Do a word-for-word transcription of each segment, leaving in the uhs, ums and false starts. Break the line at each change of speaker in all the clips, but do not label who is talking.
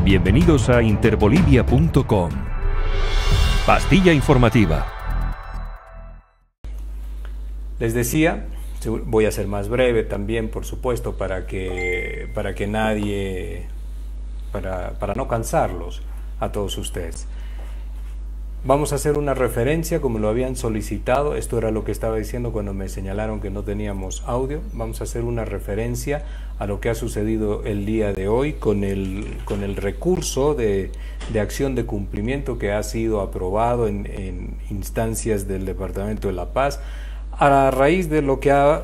Bienvenidos a interbolivia punto com. Pastilla informativa.
Les decía, voy a ser más breve también, por supuesto, para que, para que nadie, para, para no cansarlos a todos ustedes. Vamos a hacer una referencia, como lo habían solicitado. Esto era lo que estaba diciendo cuando me señalaron que no teníamos audio. Vamos a hacer una referencia a lo que ha sucedido el día de hoy con el, con el recurso de, de acción de cumplimiento que ha sido aprobado en, en instancias del Departamento de La Paz, a raíz de lo que ha,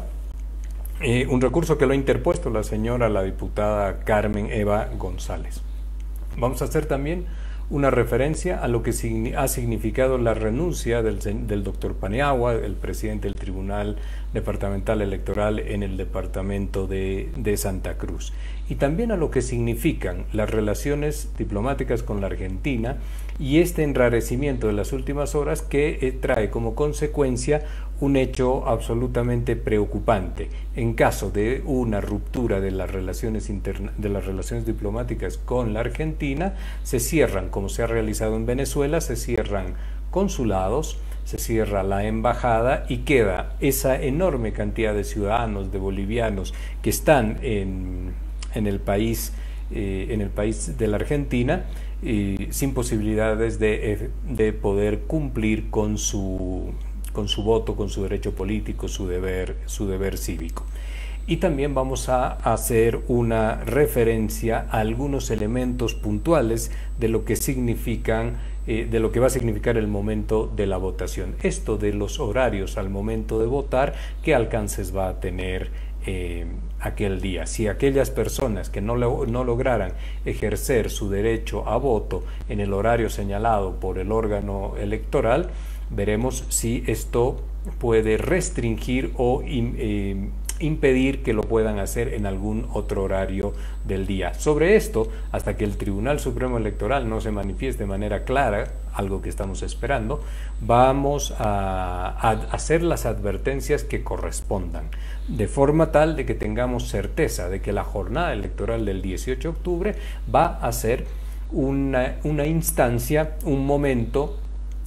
eh, un recurso que lo ha interpuesto la señora, la diputada Carmen Eva González. Vamos a hacer también una referencia a lo que ha significado la renuncia del, del doctor Paniagua, el presidente del Tribunal Departamental Electoral en el departamento de, de Santa Cruz, y también a lo que significan las relaciones diplomáticas con la Argentina y este enrarecimiento de las últimas horas que eh, trae como consecuencia un hecho absolutamente preocupante. En caso de una ruptura de las relaciones interna, de las relaciones diplomáticas con la Argentina, se cierran, como se ha realizado en Venezuela, se cierran consulados, se cierra la embajada y queda esa enorme cantidad de ciudadanos, de bolivianos que están en, en el país, eh, en el país de la Argentina, eh, sin posibilidades de, de poder cumplir con su con su voto, con su derecho político, su deber, su deber cívico. Y también vamos a hacer una referencia a algunos elementos puntuales de lo que significan, eh, de lo que va a significar el momento de la votación. Esto de los horarios al momento de votar, qué alcances va a tener eh, aquel día. Si aquellas personas que no, lo, no lograran ejercer su derecho a voto en el horario señalado por el órgano electoral, veremos si esto puede restringir o eh, impedir que lo puedan hacer en algún otro horario del día. Sobre esto, hasta que el Tribunal Supremo Electoral no se manifieste de manera clara, algo que estamos esperando, vamos a, a hacer las advertencias que correspondan, de forma tal de que tengamos certeza de que la jornada electoral del dieciocho de octubre va a ser una, una instancia, un momento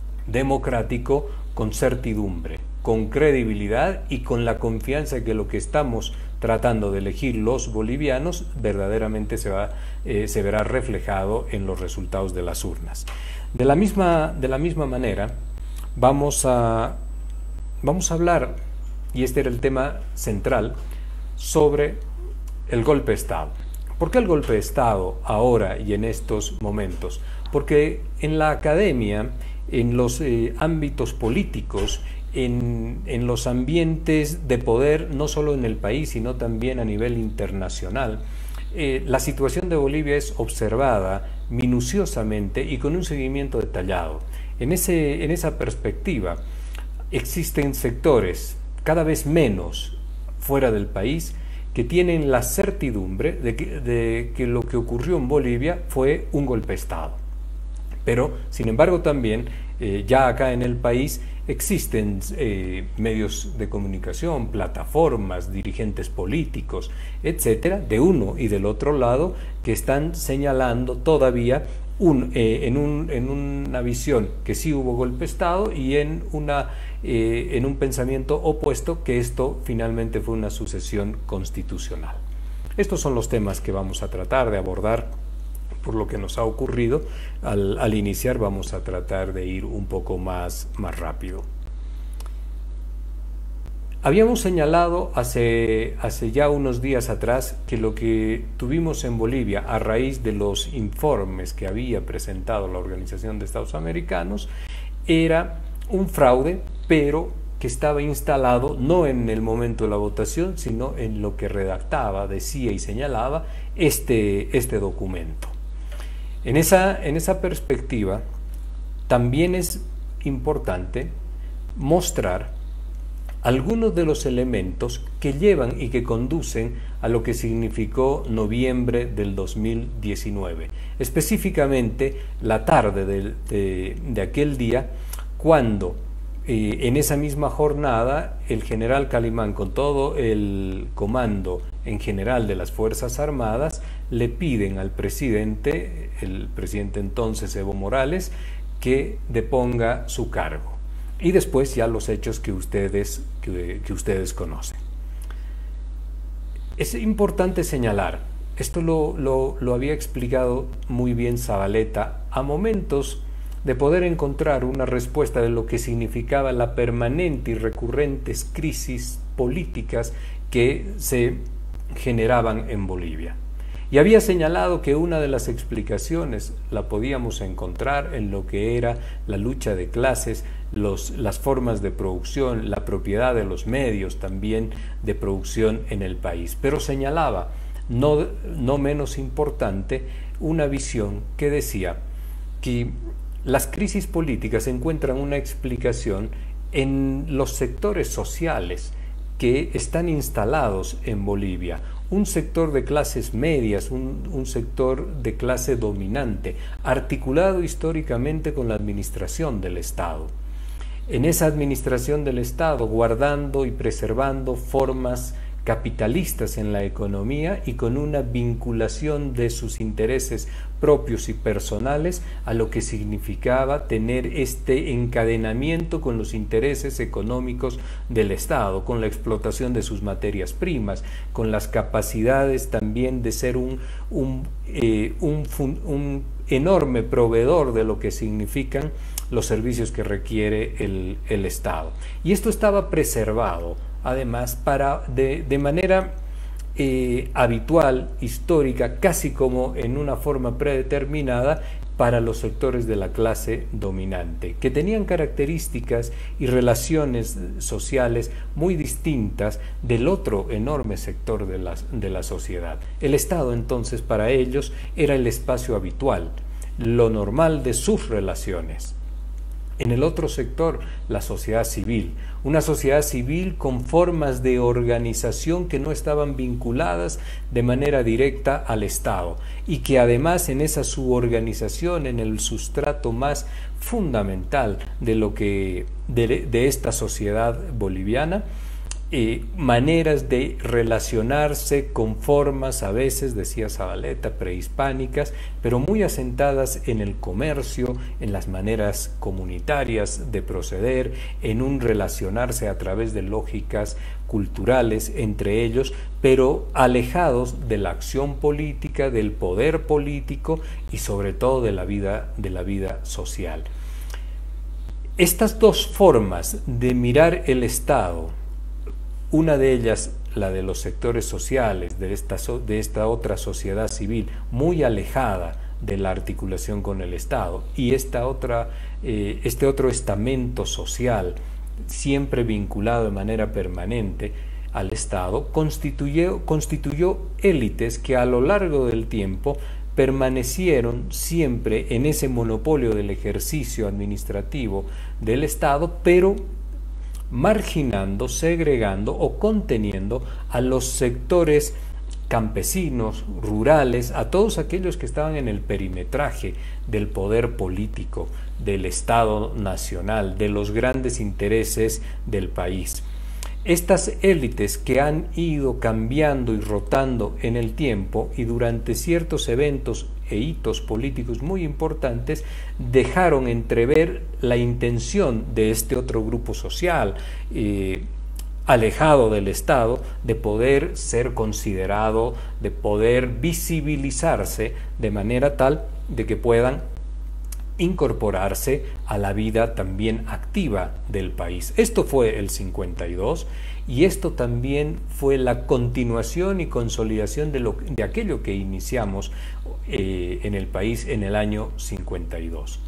democrático con certidumbre, con credibilidad y con la confianza de que lo que estamos tratando de elegir los bolivianos verdaderamente se, va, eh, se verá reflejado en los resultados de las urnas. De la misma, de la misma manera, vamos a, vamos a hablar, y este era el tema central, sobre el golpe de Estado. ¿Por qué el golpe de Estado ahora y en estos momentos? Porque en la academia, en los eh, ámbitos políticos, en, en los ambientes de poder, no solo en el país, sino también a nivel internacional, eh, la situación de Bolivia es observada minuciosamente y con un seguimiento detallado. En, ese, en esa perspectiva, existen sectores, cada vez menos fuera del país, que tienen la certidumbre de que, de que lo que ocurrió en Bolivia fue un golpe de Estado. Pero, sin embargo, también eh, ya acá en el país existen eh, medios de comunicación, plataformas, dirigentes políticos, etcétera, de uno y del otro lado, que están señalando todavía un, eh, en, un, en una visión que sí hubo golpe de Estado y en, una, eh, en un pensamiento opuesto que esto finalmente fue una sucesión constitucional. Estos son los temas que vamos a tratar de abordar. Por lo que nos ha ocurrido, al, al iniciar vamos a tratar de ir un poco más, más rápido. Habíamos señalado hace, hace ya unos días atrás que lo que tuvimos en Bolivia a raíz de los informes que había presentado la Organización de Estados Americanos era un fraude, pero que estaba instalado no en el momento de la votación, sino en lo que redactaba, decía y señalaba este, este documento. En esa, en esa perspectiva, también es importante mostrar algunos de los elementos que llevan y que conducen a lo que significó noviembre del dos mil diecinueve, específicamente la tarde de, de, de aquel día, cuando eh, en esa misma jornada el general Calimán, con todo el comando en general de las Fuerzas Armadas, le piden al presidente, el presidente entonces Evo Morales, que deponga su cargo. Y después ya los hechos que ustedes, que, que ustedes conocen. Es importante señalar, esto lo, lo, lo había explicado muy bien Zavaleta, a momentos de poder encontrar una respuesta de lo que significaba la permanente y recurrentes crisis políticas que se generaban en Bolivia. Y había señalado que una de las explicaciones la podíamos encontrar en lo que era la lucha de clases, los, las formas de producción, la propiedad de los medios también de producción en el país. Pero señalaba, no, no menos importante, una visión que decía que las crisis políticas encuentran una explicación en los sectores sociales que están instalados en Bolivia. Un sector de clases medias, un, un sector de clase dominante, articulado históricamente con la administración del Estado. En esa administración del Estado, guardando y preservando formas capitalistas en la economía y con una vinculación de sus intereses propios y personales a lo que significaba tener este encadenamiento con los intereses económicos del Estado, con la explotación de sus materias primas, con las capacidades también de ser un, un, eh, un, un enorme proveedor de lo que significan los servicios que requiere el, el Estado. Y esto estaba preservado además para de, de manera eh, habitual, histórica, casi como en una forma predeterminada para los sectores de la clase dominante, que tenían características y relaciones sociales muy distintas del otro enorme sector de la, de la sociedad. El Estado entonces para ellos era el espacio habitual, lo normal de sus relaciones. En el otro sector, la sociedad civil, una sociedad civil con formas de organización que no estaban vinculadas de manera directa al Estado y que además en esa suborganización, en el sustrato más fundamental de, lo que, de, de esta sociedad boliviana, Eh, maneras de relacionarse con formas a veces, decía Zavaleta, prehispánicas, pero muy asentadas en el comercio, en las maneras comunitarias de proceder, en un relacionarse a través de lógicas culturales entre ellos, pero alejados de la acción política, del poder político y sobre todo de la vida, de la vida social. Estas dos formas de mirar el Estado, una de ellas, la de los sectores sociales, de esta, de esta otra sociedad civil, muy alejada de la articulación con el Estado, y esta otra, eh, este otro estamento social, siempre vinculado de manera permanente al Estado, constituyó, constituyó élites que a lo largo del tiempo permanecieron siempre en ese monopolio del ejercicio administrativo del Estado, pero marginando, segregando o conteniendo a los sectores campesinos, rurales, a todos aquellos que estaban en el perimetraje del poder político, del Estado nacional, de los grandes intereses del país. Estas élites que han ido cambiando y rotando en el tiempo y durante ciertos eventos e hitos políticos muy importantes dejaron entrever la intención de este otro grupo social eh, alejado del Estado de poder ser considerado, de poder visibilizarse de manera tal de que puedan incorporarse a la vida también activa del país. Esto fue el cincuenta y dos y esto también fue la continuación y consolidación de, lo, de aquello que iniciamos eh, en el país en el año cincuenta y dos.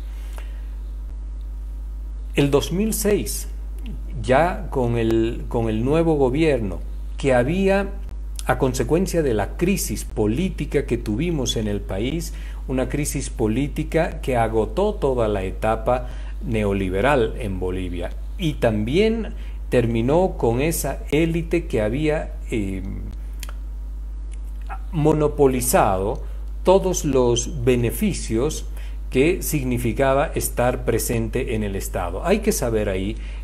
El dos mil seis, ya con el, con el nuevo gobierno que había, a consecuencia de la crisis política que tuvimos en el país, una crisis política que agotó toda la etapa neoliberal en Bolivia y también terminó con esa élite que había eh, monopolizado todos los beneficios que significaba estar presente en el Estado. Hay que saber ahí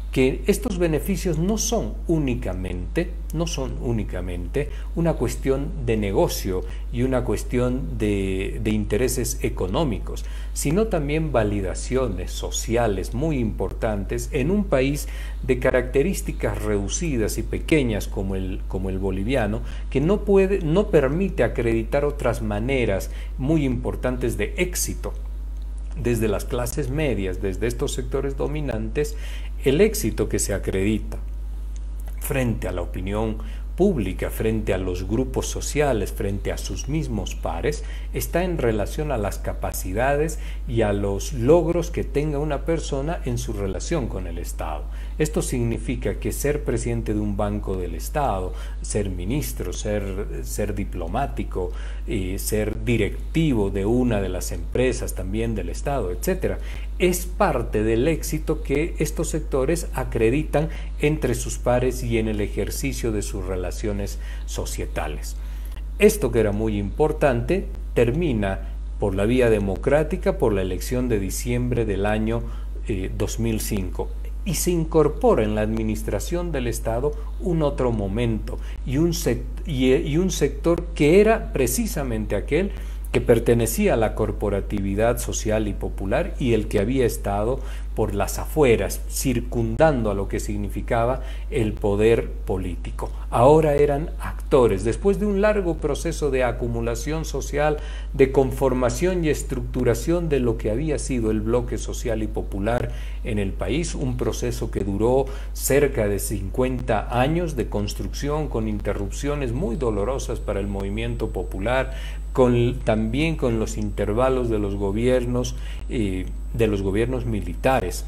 que estos beneficios no son únicamente, no son únicamente una cuestión de negocio y una cuestión de, de intereses económicos, sino también validaciones sociales muy importantes en un país de características reducidas y pequeñas como el, como el boliviano, que no puede, no permite acreditar otras maneras muy importantes de éxito. Desde las clases medias, desde estos sectores dominantes, el éxito que se acredita frente a la opinión pública, frente a los grupos sociales, frente a sus mismos pares, está en relación a las capacidades y a los logros que tenga una persona en su relación con el Estado. Esto significa que ser presidente de un banco del Estado, ser ministro, ser, ser diplomático, eh, ser directivo de una de las empresas también del Estado, etcétera, es parte del éxito que estos sectores acreditan entre sus pares y en el ejercicio de sus relaciones societales. Esto, que era muy importante, termina por la vía democrática, por la elección de diciembre del año eh, dos mil cinco, y se incorpora en la administración del Estado un otro momento y un, sect y, y un sector que era precisamente aquel que pertenecía a la corporatividad social y popular y el que había estado por las afueras, circundando a lo que significaba el poder político. Ahora eran actores, después de un largo proceso de acumulación social, de conformación y estructuración de lo que había sido el bloque social y popular en el país, un proceso que duró cerca de cincuenta años de construcción, con interrupciones muy dolorosas para el movimiento popular, Con, también con los intervalos de los gobiernos, eh, de los gobiernos militares.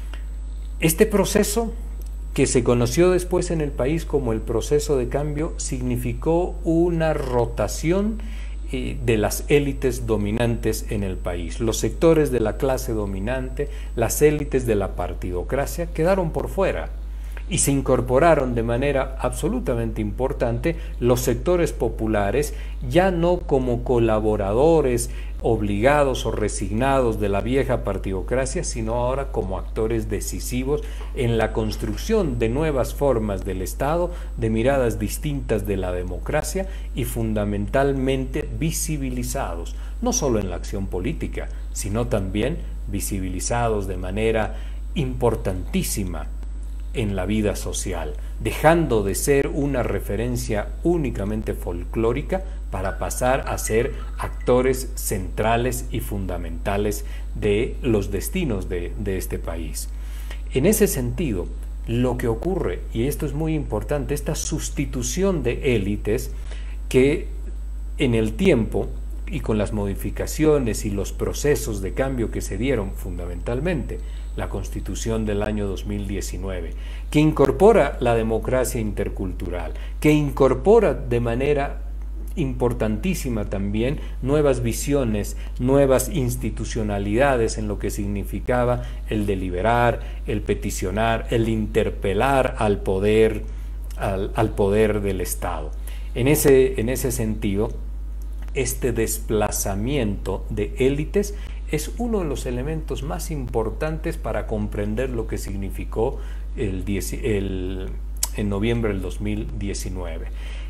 Este proceso, que se conoció después en el país como el proceso de cambio, significó una rotación eh, de las élites dominantes en el país. Los sectores de la clase dominante, las élites de la partidocracia, quedaron por fuera. Y se incorporaron de manera absolutamente importante los sectores populares, ya no como colaboradores obligados o resignados de la vieja partidocracia, sino ahora como actores decisivos en la construcción de nuevas formas del Estado, de miradas distintas de la democracia y fundamentalmente visibilizados, no solo en la acción política, sino también visibilizados de manera importantísima en la vida social, dejando de ser una referencia únicamente folclórica para pasar a ser actores centrales y fundamentales de los destinos de, de este país. En ese sentido, lo que ocurre, y esto es muy importante, esta sustitución de élites que en el tiempo y con las modificaciones y los procesos de cambio que se dieron, fundamentalmente la Constitución del año dos mil diecinueve, que incorpora la democracia intercultural, que incorpora de manera importantísima también nuevas visiones, nuevas institucionalidades en lo que significaba el deliberar, el peticionar, el interpelar al poder, al, al poder del Estado. En ese, en ese sentido, este desplazamiento de élites es uno de los elementos más importantes para comprender lo que significó el, el, en noviembre del dos mil diecinueve.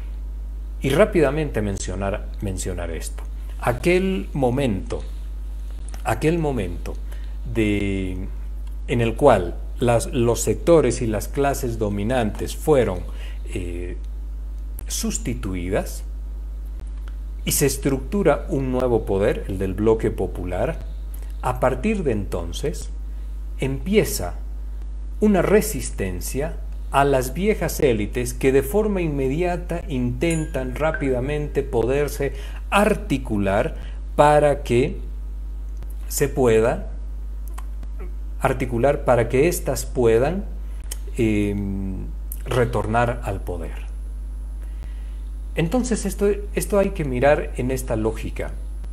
Y rápidamente mencionar, mencionar esto. Aquel momento, aquel momento de, en el cual las, los sectores y las clases dominantes fueron eh, sustituidas, y se estructura un nuevo poder, el del bloque popular. A partir de entonces empieza una resistencia a las viejas élites que de forma inmediata intentan rápidamente poderse articular para que se pueda articular para que éstas puedan eh, retornar al poder. Entonces esto, esto hay que mirar en esta lógica.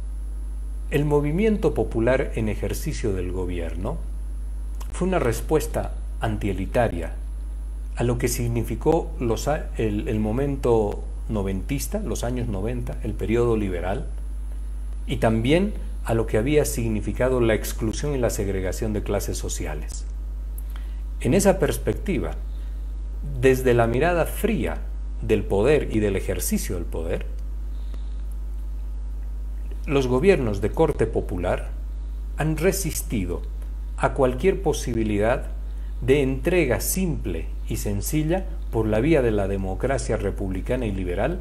El movimiento popular en ejercicio del gobierno fue una respuesta antielitaria a lo que significó los, el, el momento noventista, los años noventa, el periodo liberal, y también a lo que había significado la exclusión y la segregación de clases sociales. En esa perspectiva, desde la mirada fría del poder y del ejercicio del poder, los gobiernos de corte popular han resistido a cualquier posibilidad de entrega simple y sencilla por la vía de la democracia republicana y liberal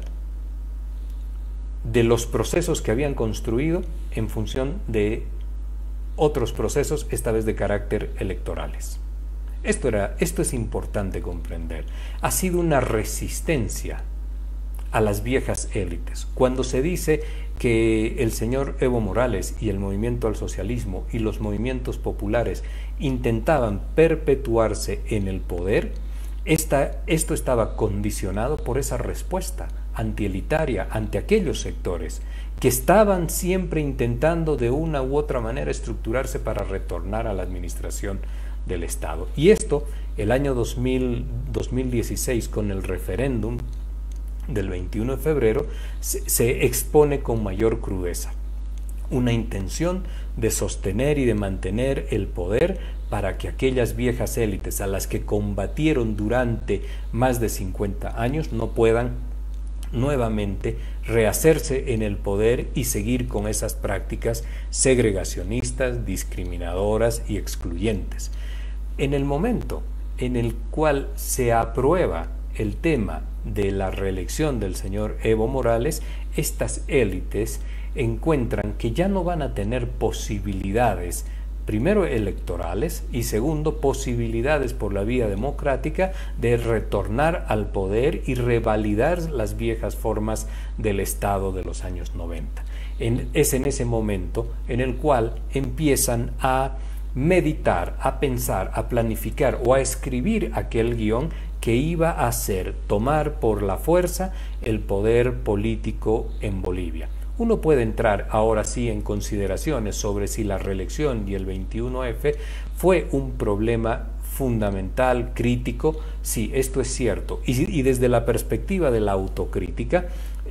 de los procesos que habían construido en función de otros procesos, esta vez de carácter electorales. Esto, era, esto es importante comprender. Ha sido una resistencia a las viejas élites. Cuando se dice que el señor Evo Morales y el movimiento al socialismo y los movimientos populares intentaban perpetuarse en el poder, esta, esto estaba condicionado por esa respuesta antielitaria ante aquellos sectores que estaban siempre intentando de una u otra manera estructurarse para retornar a la administración del Estado. Y esto, el año dos mil, dos mil dieciséis, con el referéndum del veintiuno de febrero, se, se expone con mayor crudeza. Una intención de sostener y de mantener el poder para que aquellas viejas élites a las que combatieron durante más de cincuenta años no puedan nuevamente rehacerse en el poder y seguir con esas prácticas segregacionistas, discriminadoras y excluyentes. En el momento en el cual se aprueba el tema de la reelección del señor Evo Morales, estas élites encuentran que ya no van a tener posibilidades, primero electorales y segundo posibilidades por la vía democrática de retornar al poder y revalidar las viejas formas del Estado de los años noventa. En, es en ese momento en el cual empiezan a meditar, a pensar, a planificar o a escribir aquel guión que iba a hacer tomar por la fuerza el poder político en Bolivia. Uno puede entrar ahora sí en consideraciones sobre si la reelección y el veintiuno efe fue un problema fundamental, crítico. Sí, esto es cierto. Y, y desde la perspectiva de la autocrítica,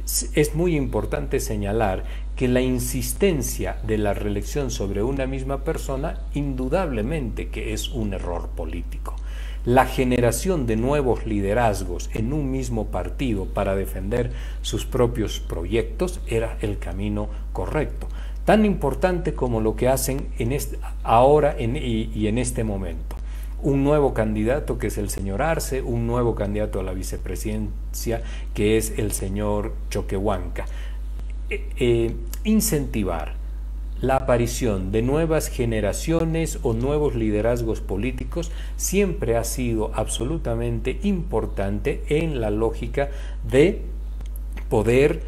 es muy importante señalar que la insistencia de la reelección sobre una misma persona, indudablemente que es un error político. La generación de nuevos liderazgos en un mismo partido para defender sus propios proyectos era el camino correcto, tan importante como lo que hacen en este, ahora en, y, y en este momento. Un nuevo candidato que es el señor Arce, un nuevo candidato a la vicepresidencia que es el señor Choquehuanca. Eh, eh, incentivar la aparición de nuevas generaciones o nuevos liderazgos políticos siempre ha sido absolutamente importante en la lógica de poder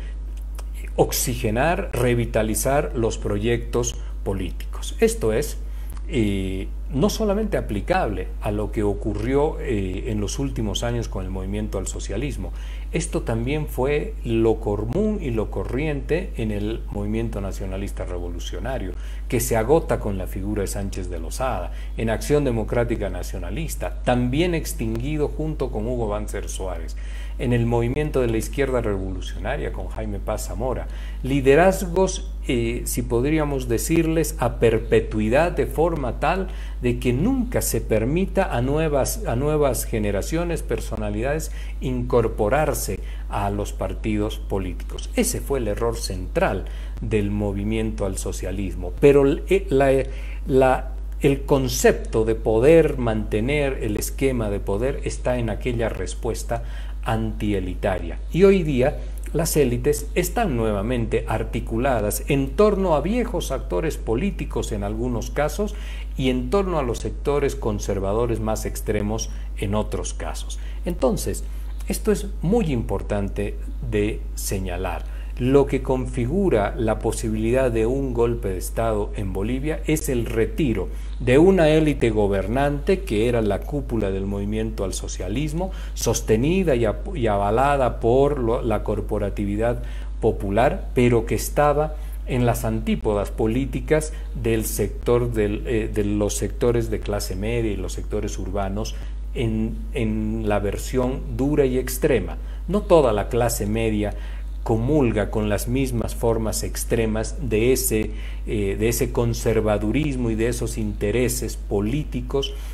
oxigenar, revitalizar los proyectos políticos. Esto es eh, no solamente aplicable a lo que ocurrió eh, en los últimos años con el movimiento al socialismo. Esto también fue lo común y lo corriente en el movimiento nacionalista revolucionario, que se agota con la figura de Sánchez de Lozada, en Acción Democrática Nacionalista, también extinguido junto con Hugo Banzer Suárez, en el movimiento de la izquierda revolucionaria con Jaime Paz Zamora. Liderazgos, eh, si podríamos decirles, a perpetuidad, de forma tal de que nunca se permita a nuevas, a nuevas generaciones, personalidades, incorporarse a los partidos políticos. Ese fue el error central del movimiento al socialismo, pero la, la, el concepto de poder mantener el esquema de poder está en aquella respuesta antielitaria. Y hoy día las élites están nuevamente articuladas en torno a viejos actores políticos en algunos casos y en torno a los sectores conservadores más extremos en otros casos. Entonces, esto es muy importante de señalar. Lo que configura la posibilidad de un golpe de Estado en Bolivia es el retiro de una élite gobernante que era la cúpula del movimiento al socialismo, sostenida y, y avalada por lo, la corporatividad popular, pero que estaba en las antípodas políticas del sector del, eh, de los sectores de clase media y los sectores urbanos en, en la versión dura y extrema. No toda la clase media comulga con las mismas formas extremas de ese, eh, de ese conservadurismo y de esos intereses políticos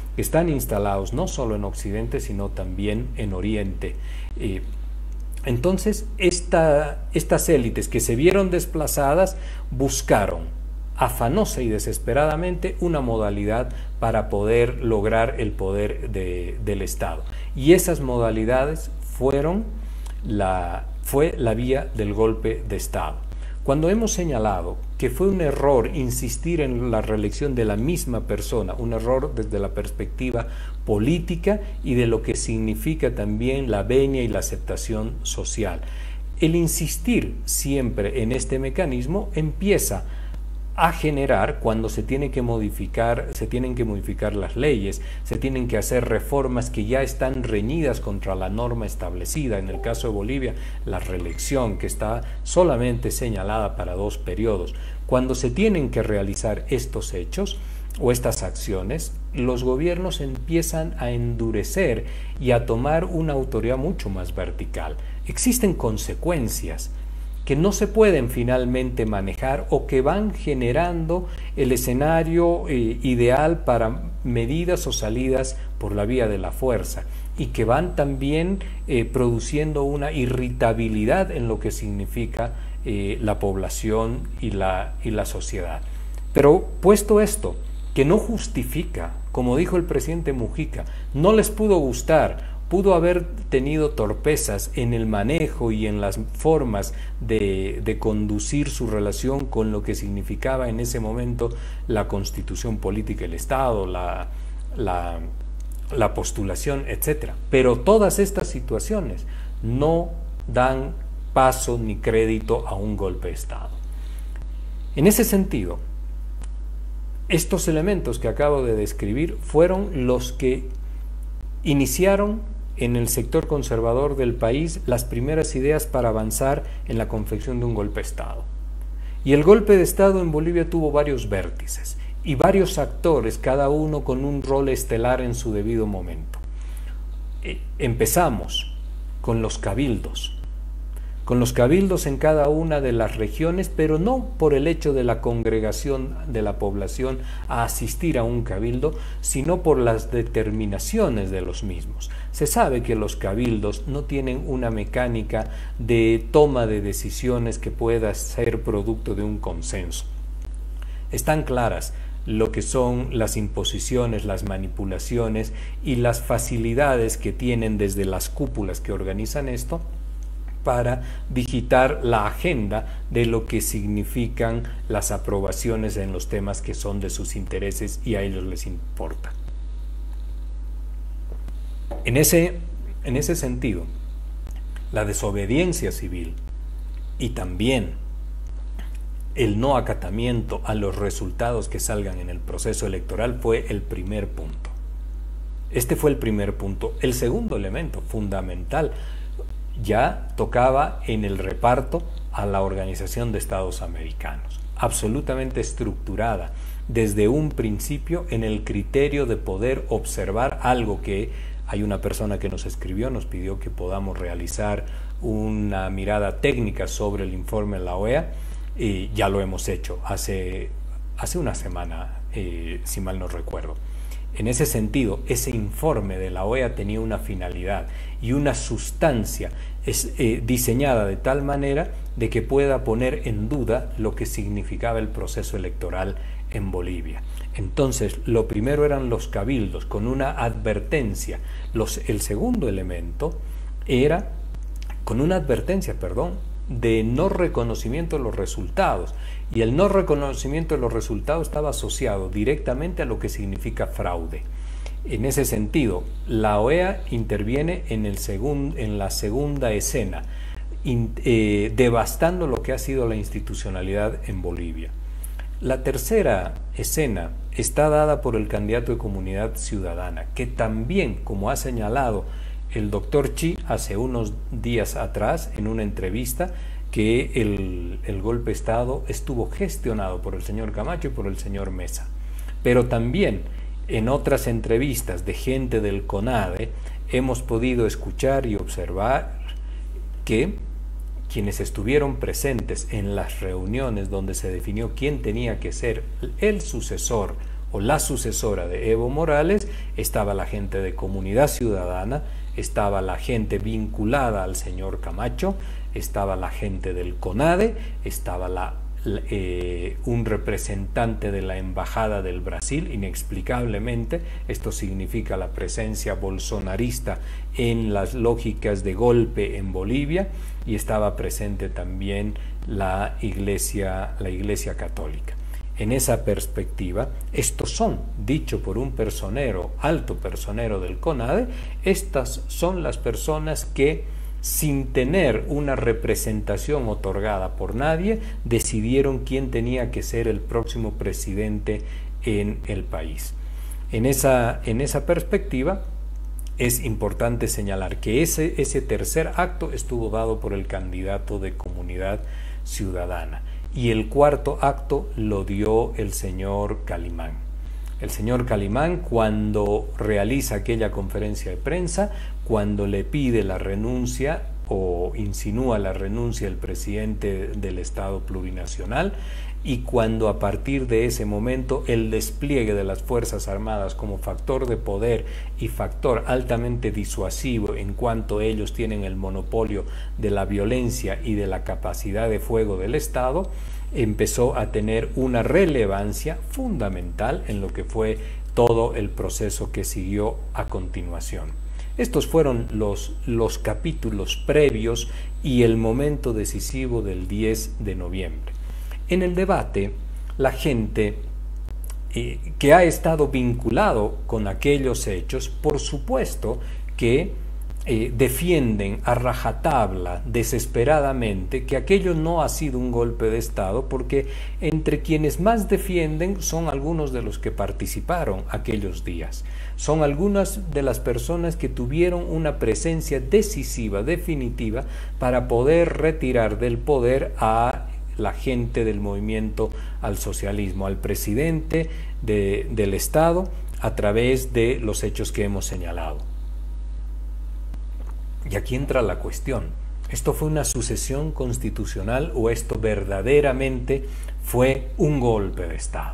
que están instalados no solo en Occidente, sino también en Oriente. Eh, entonces, esta, estas élites que se vieron desplazadas buscaron afanosa y desesperadamente una modalidad para poder lograr el poder de, del Estado. Y esas modalidades fueron la, fue la vía del golpe de Estado. Cuando hemos señalado que fue un error insistir en la reelección de la misma persona, un error desde la perspectiva política y de lo que significa también la venia y la aceptación social, el insistir siempre en este mecanismo empieza a generar, cuando se tiene que modificar, se tienen que modificar las leyes, se tienen que hacer reformas que ya están reñidas contra la norma establecida. En el caso de Bolivia, la reelección, que está solamente señalada para dos periodos. Cuando se tienen que realizar estos hechos o estas acciones, los gobiernos empiezan a endurecer y a tomar una autoridad mucho más vertical. Existen consecuencias que no se pueden finalmente manejar o que van generando el escenario eh, ideal para medidas o salidas por la vía de la fuerza, y que van también eh, produciendo una irritabilidad en lo que significa eh, la población y la, y la sociedad. Pero puesto esto, que no justifica, como dijo el presidente Mujica, no les pudo gustar, pudo haber tenido torpezas en el manejo y en las formas de, de conducir su relación con lo que significaba en ese momento la constitución política del Estado, la, la, la postulación, etcétera. Pero todas estas situaciones no dan paso ni crédito a un golpe de Estado. En ese sentido, estos elementos que acabo de describir fueron los que iniciaron en el sector conservador del país las primeras ideas para avanzar en la confección de un golpe de Estado. Y el golpe de Estado en Bolivia tuvo varios vértices y varios actores, cada uno con un rol estelar en su debido momento. Eh, empezamos con los cabildos, con los cabildos en cada una de las regiones, pero no por el hecho de la congregación de la población a asistir a un cabildo, sino por las determinaciones de los mismos. Se sabe que los cabildos no tienen una mecánica de toma de decisiones que pueda ser producto de un consenso. Están claras lo que son las imposiciones, las manipulaciones y las facilidades que tienen desde las cúpulas que organizan esto para digitar la agenda de lo que significan las aprobaciones en los temas que son de sus intereses y a ellos les importa. En ese, en ese sentido, la desobediencia civil y también el no acatamiento a los resultados que salgan en el proceso electoral fue el primer punto. Este fue el primer punto. El segundo elemento fundamental ya tocaba en el reparto a la Organización de Estados Americanos, absolutamente estructurada desde un principio en el criterio de poder observar algo que hay una persona que nos escribió, nos pidió que podamos realizar una mirada técnica sobre el informe de la O E A, y ya lo hemos hecho hace, hace una semana, eh, si mal no recuerdo. En ese sentido, ese informe de la O E A tenía una finalidad y una sustancia es, eh, diseñada de tal manera de que pueda poner en duda lo que significaba el proceso electoral en Bolivia. Entonces, lo primero eran los cabildos, con una advertencia. Los, el segundo elemento era con una advertencia, perdón, de no reconocimiento de los resultados. Y el no reconocimiento de los resultados estaba asociado directamente a lo que significa fraude. En ese sentido, la O E A interviene en, el segun, en la segunda escena, in, eh, devastando lo que ha sido la institucionalidad en Bolivia. La tercera escena está dada por el candidato de Comunidad Ciudadana, que también, como ha señalado el doctor Chi hace unos días atrás en una entrevista, que el, el golpe de Estado estuvo gestionado por el señor Camacho y por el señor Mesa. Pero también en otras entrevistas de gente del CONADE hemos podido escuchar y observar que quienes estuvieron presentes en las reuniones donde se definió quién tenía que ser el sucesor o la sucesora de Evo Morales, estaba la gente de Comunidad Ciudadana, estaba la gente vinculada al señor Camacho, estaba la gente del CONADE, estaba la, eh, un representante de la Embajada del Brasil, inexplicablemente. Esto significa la presencia bolsonarista en las lógicas de golpe en Bolivia, y estaba presente también la Iglesia, la Iglesia Católica. En esa perspectiva, estos son, dicho por un personero, alto personero del CONADE, estas son las personas que, sin tener una representación otorgada por nadie, decidieron quién tenía que ser el próximo presidente en el país. En esa, en esa perspectiva, es importante señalar que ese, ese tercer acto estuvo dado por el candidato de Comunidad Ciudadana, y el cuarto acto lo dio el señor Calimán. El señor Calimán, cuando realiza aquella conferencia de prensa, cuando le pide la renuncia o insinúa la renuncia del presidente del Estado plurinacional, y cuando a partir de ese momento el despliegue de las Fuerzas Armadas como factor de poder y factor altamente disuasivo, en cuanto ellos tienen el monopolio de la violencia y de la capacidad de fuego del Estado, empezó a tener una relevancia fundamental en lo que fue todo el proceso que siguió a continuación. Estos fueron los, los capítulos previos y el momento decisivo del diez de noviembre. En el debate, la gente eh, que ha estado vinculado con aquellos hechos, por supuesto que eh, defienden a rajatabla, desesperadamente, que aquello no ha sido un golpe de Estado, porque entre quienes más defienden son algunos de los que participaron aquellos días. Son algunas de las personas que tuvieron una presencia decisiva, definitiva, para poder retirar del poder a la gente del movimiento al socialismo, al presidente de, del Estado, a través de los hechos que hemos señalado. Y aquí entra la cuestión: ¿esto fue una sucesión constitucional o esto verdaderamente fue un golpe de Estado?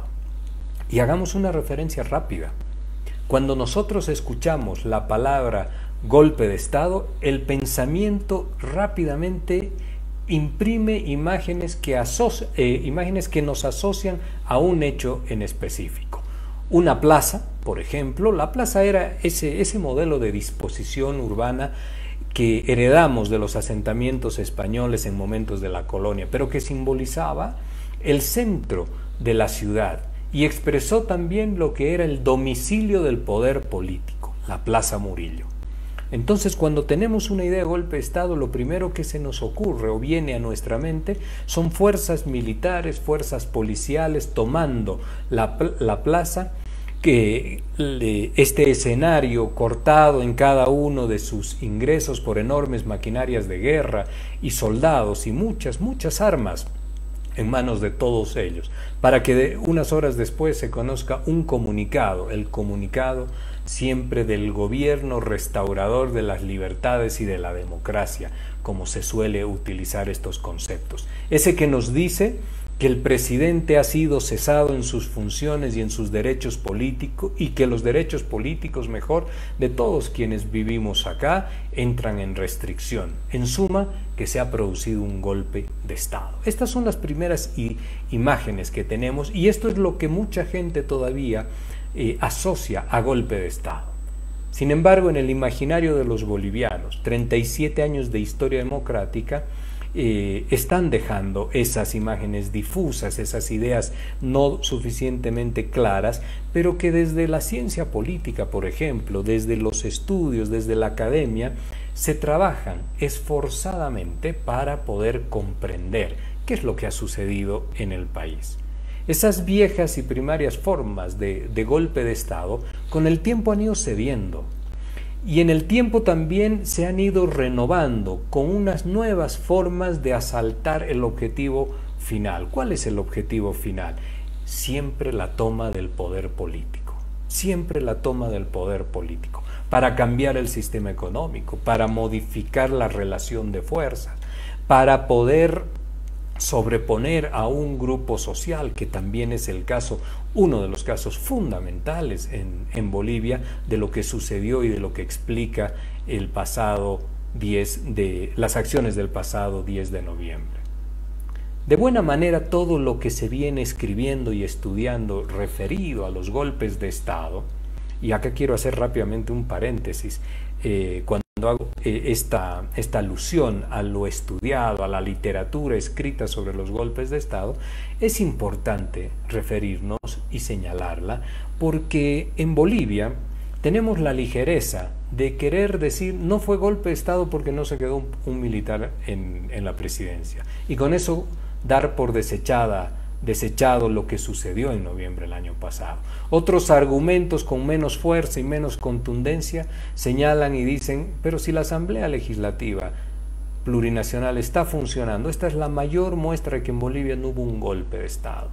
Y hagamos una referencia rápida. Cuando nosotros escuchamos la palabra golpe de Estado, el pensamiento rápidamente imprime imágenes que, asocia, eh, imágenes que nos asocian a un hecho en específico. Una plaza, por ejemplo, la plaza era ese, ese modelo de disposición urbana que heredamos de los asentamientos españoles en momentos de la colonia, pero que simbolizaba el centro de la ciudad y expresó también lo que era el domicilio del poder político, la Plaza Murillo. Entonces, cuando tenemos una idea de golpe de Estado, lo primero que se nos ocurre o viene a nuestra mente son fuerzas militares, fuerzas policiales tomando la, la plaza, que este escenario cortado en cada uno de sus ingresos por enormes maquinarias de guerra y soldados y muchas, muchas armas en manos de todos ellos, para que de unas horas después se conozca un comunicado, el comunicado siempre del gobierno restaurador de las libertades y de la democracia, como se suele utilizar estos conceptos. Ese que nos dice que el presidente ha sido cesado en sus funciones y en sus derechos políticos, y que los derechos políticos, mejor, de todos quienes vivimos acá, entran en restricción. En suma, que se ha producido un golpe de Estado. Estas son las primeras imágenes que tenemos, y esto es lo que mucha gente todavía eh, asocia a golpe de Estado. Sin embargo, en el imaginario de los bolivianos, treinta y siete años de historia democrática, Eh, están dejando esas imágenes difusas, esas ideas no suficientemente claras, pero que desde la ciencia política, por ejemplo, desde los estudios, desde la academia, se trabajan esforzadamente para poder comprender qué es lo que ha sucedido en el país. Esas viejas y primarias formas de, de golpe de Estado con el tiempo han ido cediendo. Y en el tiempo también se han ido renovando con unas nuevas formas de asaltar el objetivo final. ¿Cuál es el objetivo final? Siempre la toma del poder político. Siempre la toma del poder político. Para cambiar el sistema económico, para modificar la relación de fuerzas, para poder sobreponer a un grupo social, que también es el caso, uno de los casos fundamentales en, en Bolivia de lo que sucedió y de lo que explica el pasado diez de las acciones del pasado diez de noviembre. De buena manera, todo lo que se viene escribiendo y estudiando referido a los golpes de Estado, y acá quiero hacer rápidamente un paréntesis, eh, cuando hago eh, esta, esta alusión a lo estudiado, a la literatura escrita sobre los golpes de Estado, es importante referirnos y señalarla, porque en Bolivia tenemos la ligereza de querer decir no fue golpe de Estado porque no se quedó un, un militar en, en la presidencia, y con eso dar por desechada, desechado lo que sucedió en noviembre del año pasado. Otros argumentos con menos fuerza y menos contundencia señalan y dicen, pero si la Asamblea Legislativa Plurinacional está funcionando, esta es la mayor muestra de que en Bolivia no hubo un golpe de Estado.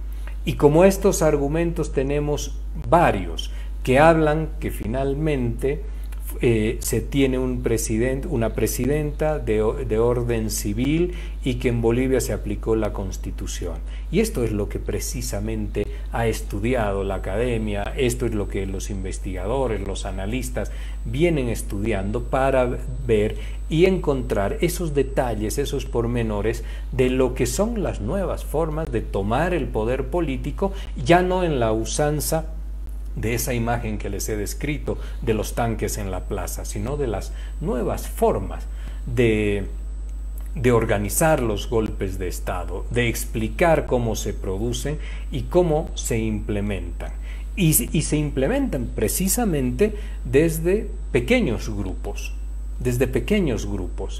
Y como estos argumentos tenemos varios que hablan que finalmente Eh, se tiene un presidente, una presidenta de, de orden civil y que en Bolivia se aplicó la Constitución. Y esto es lo que precisamente ha estudiado la academia, esto es lo que los investigadores, los analistas vienen estudiando para ver y encontrar esos detalles, esos pormenores de lo que son las nuevas formas de tomar el poder político, ya no en la usanza de esa imagen que les he descrito de los tanques en la plaza, sino de las nuevas formas de, de organizar los golpes de Estado, de explicar cómo se producen y cómo se implementan. Y, y se implementan precisamente desde pequeños grupos, desde pequeños grupos,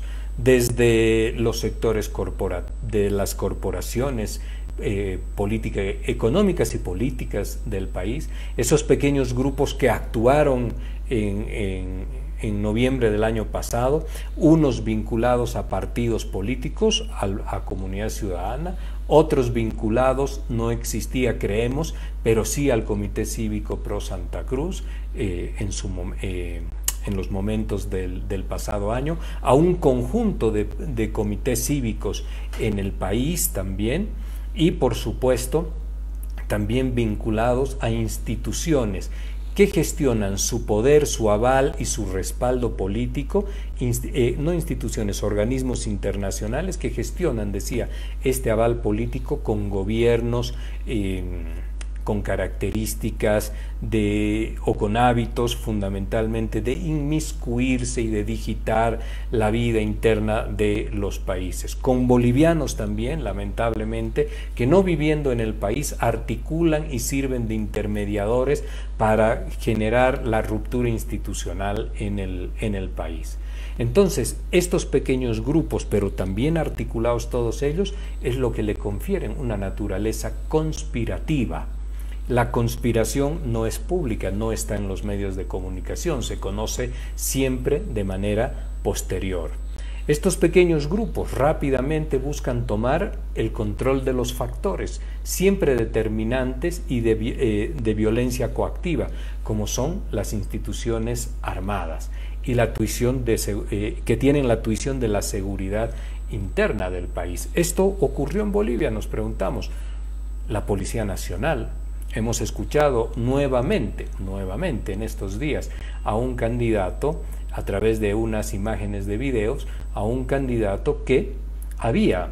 desde los sectores corpora, de las corporaciones Eh, política, económicas y políticas del país, esos pequeños grupos que actuaron en, en, en noviembre del año pasado, unos vinculados a partidos políticos, a, a comunidad ciudadana, otros vinculados, no existía, creemos, pero sí al Comité Cívico Pro Santa Cruz, eh, en, su, eh, en los momentos del, del pasado año, a un conjunto de, de comités cívicos en el país también, y por supuesto también vinculados a instituciones que gestionan su poder, su aval y su respaldo político, inst eh, no instituciones, organismos internacionales que gestionan, decía, este aval político con gobiernos eh, con características de, o con hábitos fundamentalmente de inmiscuirse y de digitar la vida interna de los países, con bolivianos también, lamentablemente, que no viviendo en el país articulan y sirven de intermediadores para generar la ruptura institucional en el, en el país. Entonces, estos pequeños grupos, pero también articulados todos ellos, es lo que le confieren una naturaleza conspirativa. La conspiración no es pública, no está en los medios de comunicación, se conoce siempre de manera posterior. Estos pequeños grupos rápidamente buscan tomar el control de los factores, siempre determinantes y de, eh, de violencia coactiva, como son las instituciones armadas y la tuición de, eh, que tienen la tuición de la seguridad interna del país. Esto ocurrió en Bolivia, nos preguntamos. La Policía Nacional. Hemos escuchado nuevamente, nuevamente en estos días a un candidato, a través de unas imágenes de videos, a un candidato que había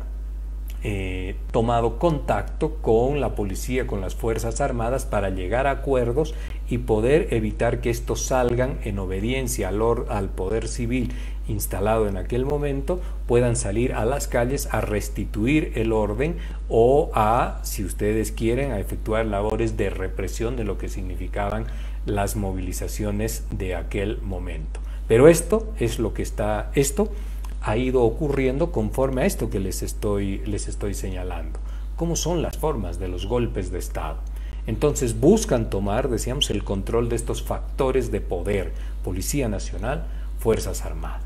eh, tomado contacto con la policía, con las Fuerzas Armadas para llegar a acuerdos y poder evitar que estos salgan en obediencia al, or, al poder civil instalado en aquel momento, puedan salir a las calles a restituir el orden o a, si ustedes quieren, a efectuar labores de represión de lo que significaban las movilizaciones de aquel momento. Pero esto es lo que está, esto ha ido ocurriendo conforme a esto que les estoy, les estoy señalando. ¿Cómo son las formas de los golpes de Estado? Entonces buscan tomar, decíamos, el control de estos factores de poder, Policía Nacional, Fuerzas Armadas.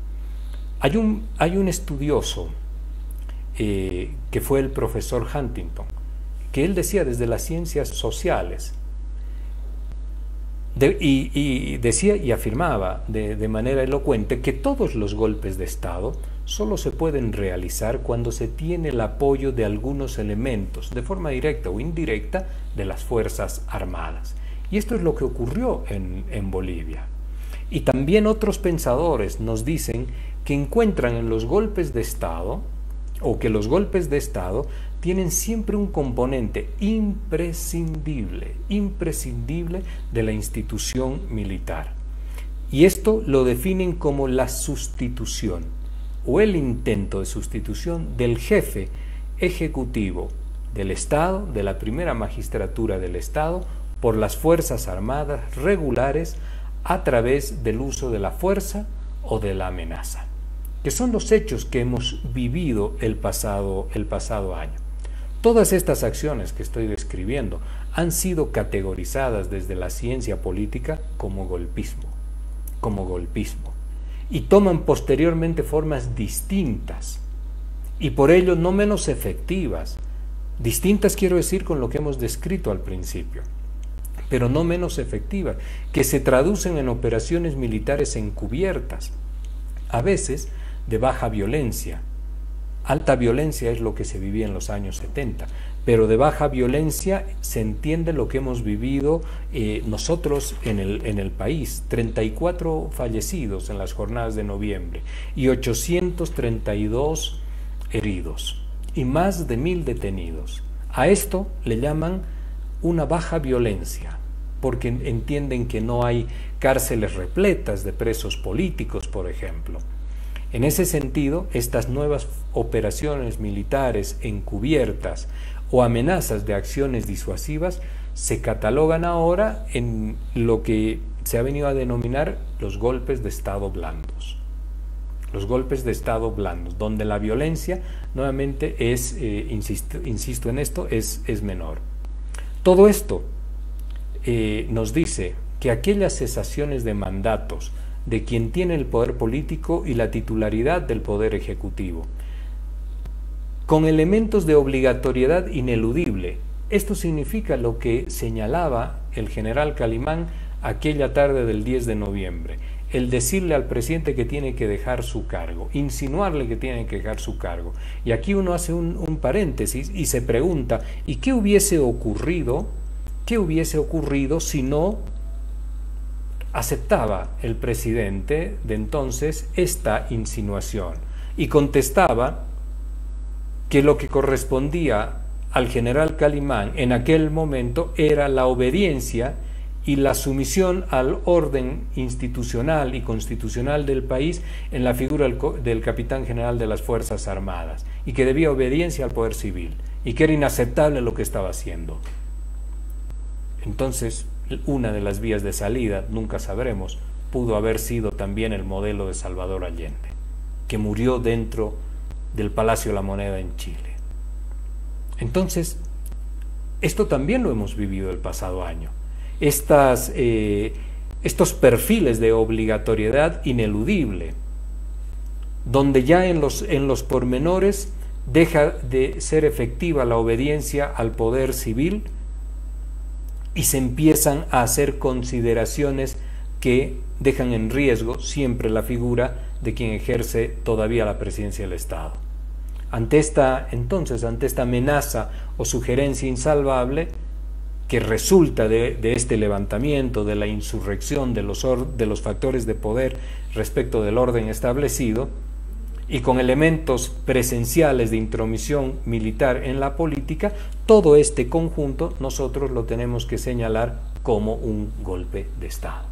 Hay un, hay un estudioso eh, que fue el profesor Huntington, que él decía desde las ciencias sociales, de, y, y decía y afirmaba de, de manera elocuente que todos los golpes de Estado solo se pueden realizar cuando se tiene el apoyo de algunos elementos, de forma directa o indirecta, de las Fuerzas Armadas. Y esto es lo que ocurrió en, en Bolivia. Y también otros pensadores nos dicen que encuentran en los golpes de Estado, o que los golpes de Estado tienen siempre un componente imprescindible, imprescindible de la institución militar. Y esto lo definen como la sustitución, o el intento de sustitución del jefe ejecutivo del Estado, de la primera magistratura del Estado, por las Fuerzas Armadas regulares a través del uso de la fuerza o de la amenaza, que son los hechos que hemos vivido el pasado, el pasado año. Todas estas acciones que estoy describiendo han sido categorizadas desde la ciencia política como golpismo, como golpismo, y toman posteriormente formas distintas, y por ello no menos efectivas. Distintas quiero decir con lo que hemos descrito al principio, pero no menos efectivas, que se traducen en operaciones militares encubiertas, a veces de baja violencia. Alta violencia es lo que se vivía en los años setenta, pero de baja violencia se entiende lo que hemos vivido eh, nosotros en el, en el país. treinta y cuatro fallecidos en las jornadas de noviembre y ochocientos treinta y dos heridos y más de mil detenidos. A esto le llaman una baja violencia, porque entienden que no hay cárceles repletas de presos políticos, por ejemplo. En ese sentido, estas nuevas operaciones militares encubiertas o amenazas de acciones disuasivas se catalogan ahora en lo que se ha venido a denominar los golpes de Estado blandos. Los golpes de Estado blandos, donde la violencia, nuevamente, es, eh, insisto, insisto en esto, es, es menor. Todo esto eh, nos dice que aquellas cesaciones de mandatos de quien tiene el poder político y la titularidad del poder ejecutivo, con elementos de obligatoriedad ineludible. Esto significa lo que señalaba el general Calimán aquella tarde del diez de noviembre, el decirle al presidente que tiene que dejar su cargo, insinuarle que tiene que dejar su cargo. Y aquí uno hace un, un paréntesis y se pregunta, ¿y qué hubiese ocurrido, qué hubiese ocurrido si no aceptaba el presidente de entonces esta insinuación? Y contestaba que lo que correspondía al general Calimán en aquel momento era la obediencia y la sumisión al orden institucional y constitucional del país en la figura del, del capitán general de las Fuerzas Armadas, y que debía obediencia al poder civil, y que era inaceptable lo que estaba haciendo. Entonces, una de las vías de salida, nunca sabremos, pudo haber sido también el modelo de Salvador Allende, que murió dentro del Palacio de la Moneda en Chile. Entonces, esto también lo hemos vivido el pasado año. Estas, eh, estos perfiles de obligatoriedad ineludible, donde ya en los, en los pormenores deja de ser efectiva la obediencia al poder civil y se empiezan a hacer consideraciones que dejan en riesgo siempre la figura de quien ejerce todavía la presidencia del Estado. Ante esta, entonces, ante esta amenaza o sugerencia insalvable que resulta de, de este levantamiento, de la insurrección de los, or, de los factores de poder respecto del orden establecido, y con elementos presenciales de intromisión militar en la política, todo este conjunto nosotros lo tenemos que señalar como un golpe de Estado.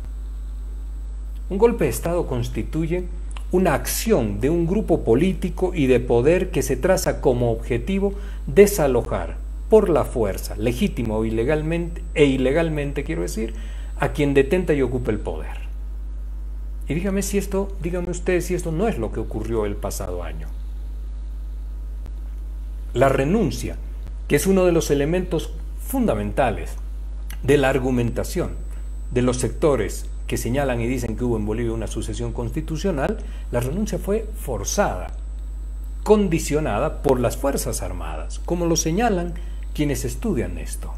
Un golpe de Estado constituye una acción de un grupo político y de poder que se traza como objetivo desalojar por la fuerza, legítimo o ilegalmente, e ilegalmente quiero decir, a quien detenta y ocupa el poder. Y dígame si esto, dígame ustedes si esto no es lo que ocurrió el pasado año. La renuncia, que es uno de los elementos fundamentales de la argumentación de los sectores que señalan y dicen que hubo en Bolivia una sucesión constitucional, la renuncia fue forzada, condicionada por las Fuerzas Armadas, como lo señalan quienes estudian esto.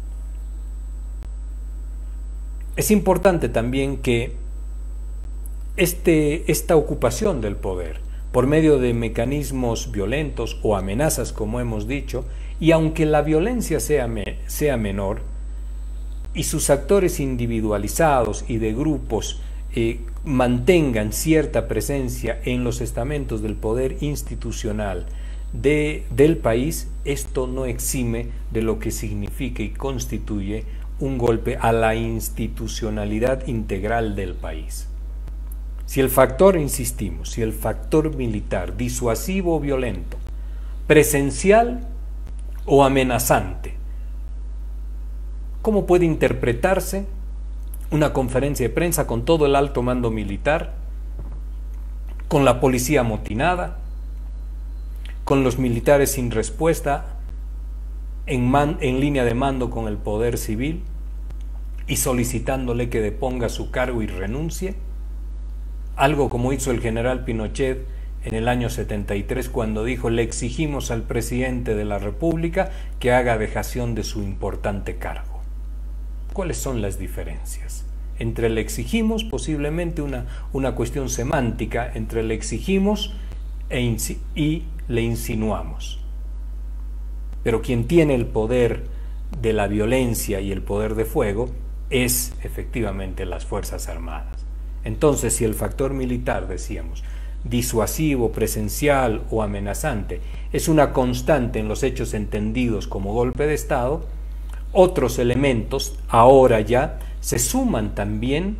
Es importante también que este, esta ocupación del poder por medio de mecanismos violentos o amenazas, como hemos dicho, y aunque la violencia sea, me, sea menor y sus actores individualizados y de grupos eh, mantengan cierta presencia en los estamentos del poder institucional de, del país, esto no exime de lo que significa y constituye un golpe a la institucionalidad integral del país. Si el factor, insistimos, si el factor militar, disuasivo o violento, presencial o amenazante, ¿cómo puede interpretarse una conferencia de prensa con todo el alto mando militar, con la policía amotinada, con los militares sin respuesta, en, man, en línea de mando con el poder civil y solicitándole que deponga su cargo y renuncie? Algo como hizo el general Pinochet en el año setenta y tres cuando dijo: le exigimos al presidente de la República que haga dejación de su importante cargo. ¿Cuáles son las diferencias? Entre le exigimos, posiblemente una, una cuestión semántica, entre le exigimos e insi- y le insinuamos. Pero quien tiene el poder de la violencia y el poder de fuego es efectivamente las Fuerzas Armadas. Entonces, si el factor militar, decíamos, disuasivo, presencial o amenazante, es una constante en los hechos entendidos como golpe de Estado, otros elementos ahora ya se suman también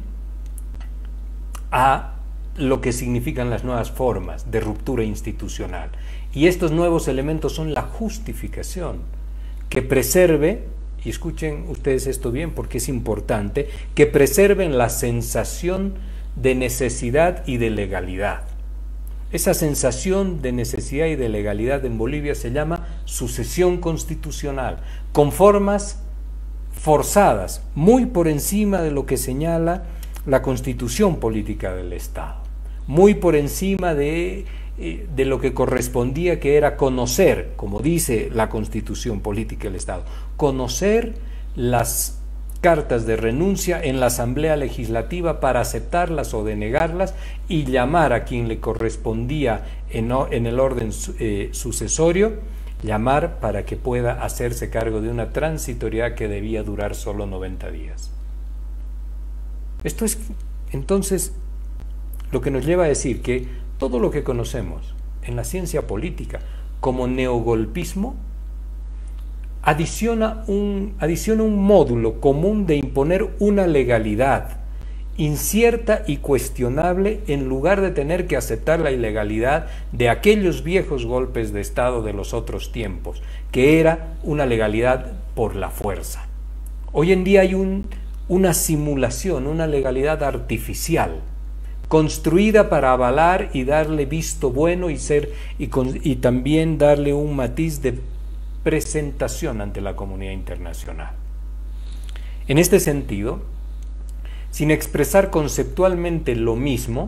a lo que significan las nuevas formas de ruptura institucional. Y estos nuevos elementos son la justificación que preserve, y escuchen ustedes esto bien porque es importante, que preserven la sensación de necesidad y de legalidad. Esa sensación de necesidad y de legalidad en Bolivia se llama sucesión constitucional, con formas forzadas, muy por encima de lo que señala la Constitución Política del Estado, muy por encima de, eh, de lo que correspondía, que era conocer, como dice la Constitución Política del Estado, conocer las cartas de renuncia en la Asamblea Legislativa para aceptarlas o denegarlas y llamar a quien le correspondía en, en el orden eh, sucesorio, llamar para que pueda hacerse cargo de una transitoriedad que debía durar solo noventa días. Esto es entonces lo que nos lleva a decir que todo lo que conocemos en la ciencia política como neogolpismo Adiciona un, adiciona un módulo común de imponer una legalidad incierta y cuestionable en lugar de tener que aceptar la ilegalidad de aquellos viejos golpes de Estado de los otros tiempos, que era una legalidad por la fuerza. Hoy en día hay un, una simulación, una legalidad artificial, construida para avalar y darle visto bueno y, ser, y, con, y también darle un matiz de presentación ante la comunidad internacional. En este sentido, sin expresar conceptualmente lo mismo,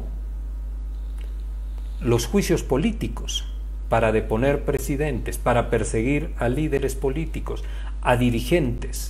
los juicios políticos para deponer presidentes, para perseguir a líderes políticos, a dirigentes,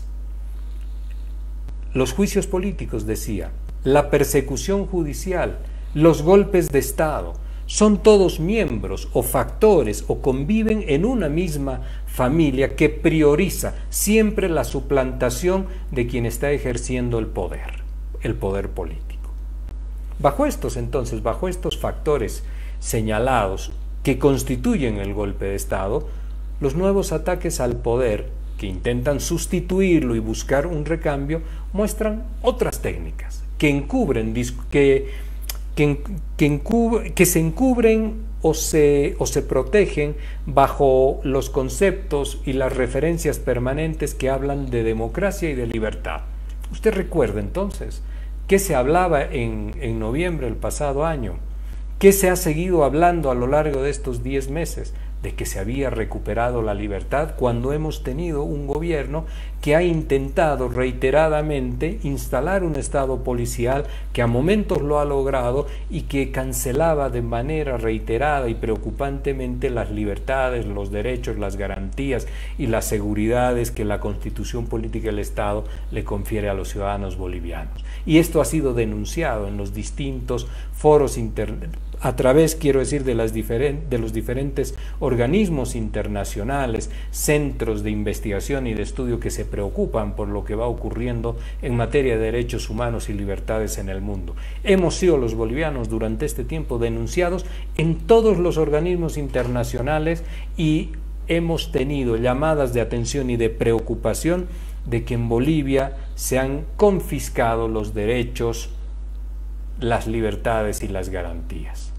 los juicios políticos, decía, la persecución judicial, los golpes de Estado, son todos miembros o factores o conviven en una misma familia que prioriza siempre la suplantación de quien está ejerciendo el poder, el poder político. Bajo estos entonces, bajo estos factores señalados que constituyen el golpe de Estado, los nuevos ataques al poder que intentan sustituirlo y buscar un recambio muestran otras técnicas que encubren, que Que, que, encubre, que se encubren o se, o se protegen bajo los conceptos y las referencias permanentes que hablan de democracia y de libertad. Usted recuerda entonces qué se hablaba en, en noviembre del pasado año, qué se ha seguido hablando a lo largo de estos diez meses, de que se había recuperado la libertad cuando hemos tenido un gobierno que ha intentado reiteradamente instalar un estado policial que a momentos lo ha logrado y que cancelaba de manera reiterada y preocupantemente las libertades, los derechos, las garantías y las seguridades que la Constitución Política del Estado le confiere a los ciudadanos bolivianos. Y esto ha sido denunciado en los distintos foros internos, a través, quiero decir, de, las diferen, de los diferentes organismos internacionales, centros de investigación y de estudio que se preocupan por lo que va ocurriendo en materia de derechos humanos y libertades en el mundo. Hemos sido los bolivianos durante este tiempo denunciados en todos los organismos internacionales y hemos tenido llamadas de atención y de preocupación de que en Bolivia se han confiscado los derechos, las libertades y las garantías.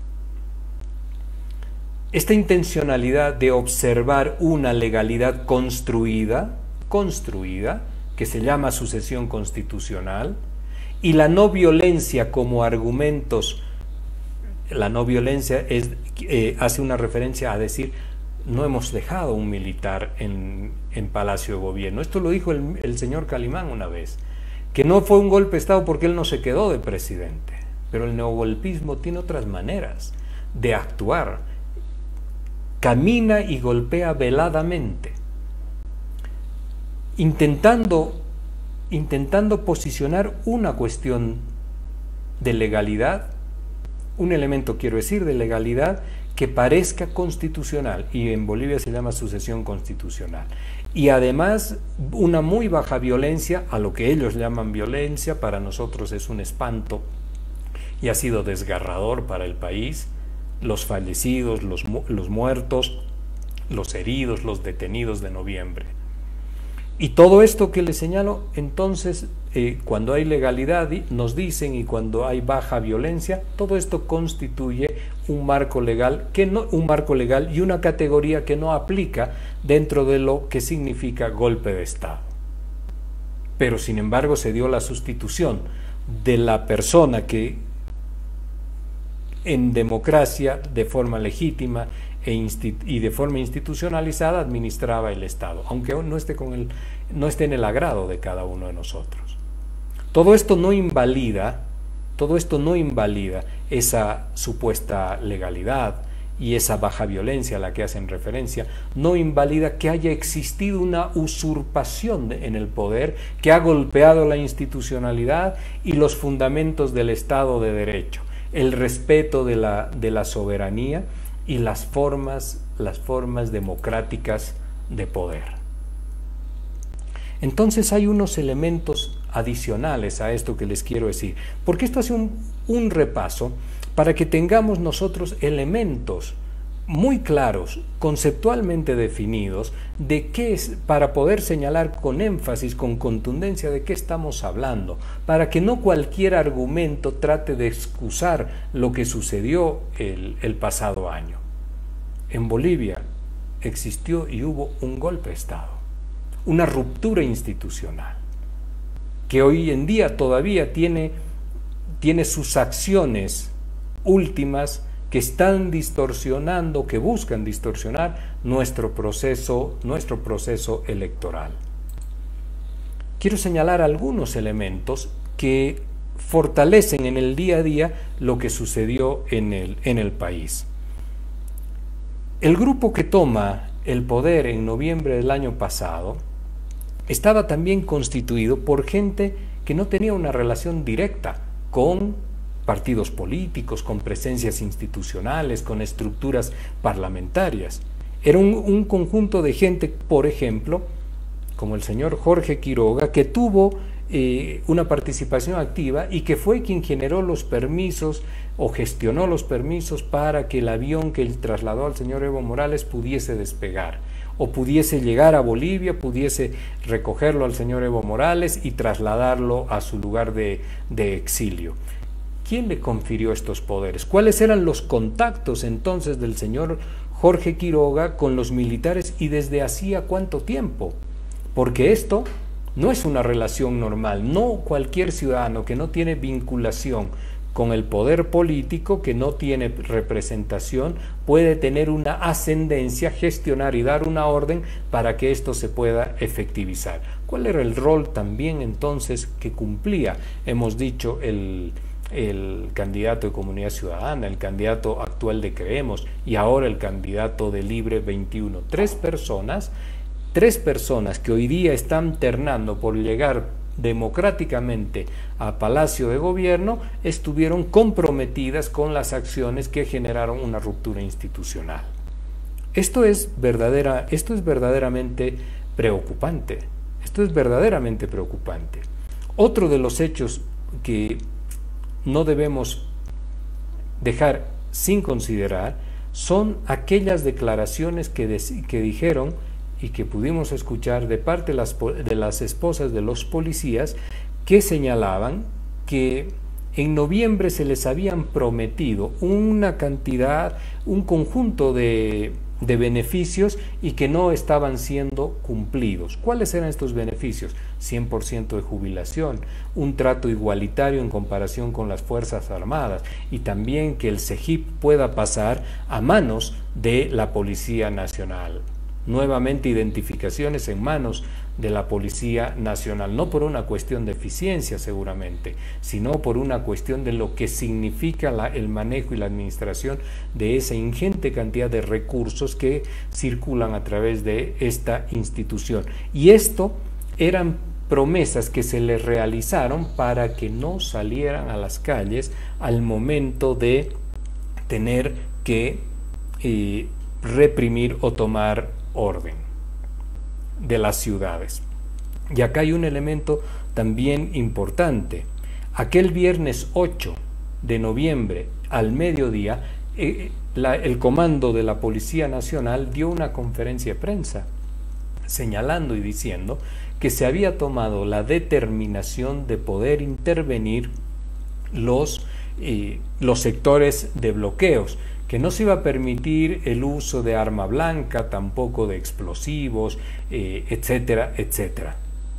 Esta intencionalidad de observar una legalidad construida, construida, que se llama sucesión constitucional, y la no violencia como argumentos, la no violencia es, eh, hace una referencia a decir, no hemos dejado un militar en, en Palacio de Gobierno. Esto lo dijo el, el señor Calimán una vez, que no fue un golpe de Estado porque él no se quedó de presidente. Pero el neogolpismo tiene otras maneras de actuar. Camina y golpea veladamente, intentando, intentando posicionar una cuestión de legalidad, un elemento, quiero decir, de legalidad que parezca constitucional, y en Bolivia se llama sucesión constitucional. Y además una muy baja violencia, a lo que ellos llaman violencia, para nosotros es un espanto, y ha sido desgarrador para el país, los fallecidos, los, los muertos, los heridos, los detenidos de noviembre. Y todo esto que les señalo, entonces, eh, cuando hay legalidad, nos dicen, y cuando hay baja violencia, todo esto constituye un marco legal, que no, un marco legal y una categoría que no aplica dentro de lo que significa golpe de Estado. Pero sin embargo se dio la sustitución de la persona que en democracia, de forma legítima e y de forma institucionalizada administraba el Estado, aunque no esté, con el, no esté en el agrado de cada uno de nosotros. Todo esto no invalida, todo esto no invalida esa supuesta legalidad y esa baja violencia a la que hacen referencia, no invalida que haya existido una usurpación de, en el poder que ha golpeado la institucionalidad y los fundamentos del Estado de Derecho, el respeto de la, de la soberanía y las formas, las formas democráticas de poder. Entonces hay unos elementos adicionales a esto que les quiero decir, porque esto hace un, un repaso para que tengamos nosotros elementos muy claros, conceptualmente definidos, de qué es, para poder señalar con énfasis, con contundencia de qué estamos hablando, para que no cualquier argumento trate de excusar lo que sucedió el, el pasado año. En Bolivia existió y hubo un golpe de Estado, una ruptura institucional, que hoy en día todavía tiene, tiene sus acciones últimas que están distorsionando, que buscan distorsionar nuestro proceso, nuestro proceso electoral. Quiero señalar algunos elementos que fortalecen en el día a día lo que sucedió en el, en el país. El grupo que toma el poder en noviembre del año pasado estaba también constituido por gente que no tenía una relación directa con partidos políticos, con presencias institucionales, con estructuras parlamentarias. Era un, un conjunto de gente, por ejemplo, como el señor Jorge Quiroga, que tuvo eh, una participación activa y que fue quien generó los permisos o gestionó los permisos para que el avión que trasladó al señor Evo Morales pudiese despegar, o pudiese llegar a Bolivia, pudiese recogerlo al señor Evo Morales y trasladarlo a su lugar de, de exilio. ¿Quién le confirió estos poderes? ¿Cuáles eran los contactos entonces del señor Jorge Quiroga con los militares y desde hacía cuánto tiempo? Porque esto no es una relación normal. No cualquier ciudadano que no tiene vinculación con el poder político que no tiene representación, puede tener una ascendencia, gestionar y dar una orden para que esto se pueda efectivizar. ¿Cuál era el rol también entonces que cumplía? Hemos dicho el, el candidato de Comunidad Ciudadana, el candidato actual de Creemos y ahora el candidato de Libre veintiuno. Tres personas, tres personas que hoy día están ternando por llegar democráticamente a Palacio de Gobierno, estuvieron comprometidas con las acciones que generaron una ruptura institucional. Esto es verdadera, esto es verdaderamente preocupante. Esto es verdaderamente preocupante. Otro de los hechos que no debemos dejar sin considerar son aquellas declaraciones que, de, que dijeron y que pudimos escuchar de parte de las, de las esposas de los policías, que señalaban que en noviembre se les habían prometido una cantidad, un conjunto de, de beneficios y que no estaban siendo cumplidos. ¿Cuáles eran estos beneficios? cien por ciento de jubilación, un trato igualitario en comparación con las Fuerzas Armadas y también que el CEGIP pueda pasar a manos de la Policía Nacional. Nuevamente identificaciones en manos de la Policía Nacional, no por una cuestión de eficiencia seguramente, sino por una cuestión de lo que significa la, el manejo y la administración de esa ingente cantidad de recursos que circulan a través de esta institución. Y esto eran promesas que se les realizaron para que no salieran a las calles al momento de tener que eh, reprimir o tomar orden de las ciudades. Y acá hay un elemento también importante. Aquel viernes ocho de noviembre al mediodía, eh, la, el comando de la Policía Nacional dio una conferencia de prensa señalando y diciendo que se había tomado la determinación de poder intervenir los, eh, los sectores de bloqueos, que no se iba a permitir el uso de arma blanca, tampoco de explosivos, eh, etcétera, etcétera.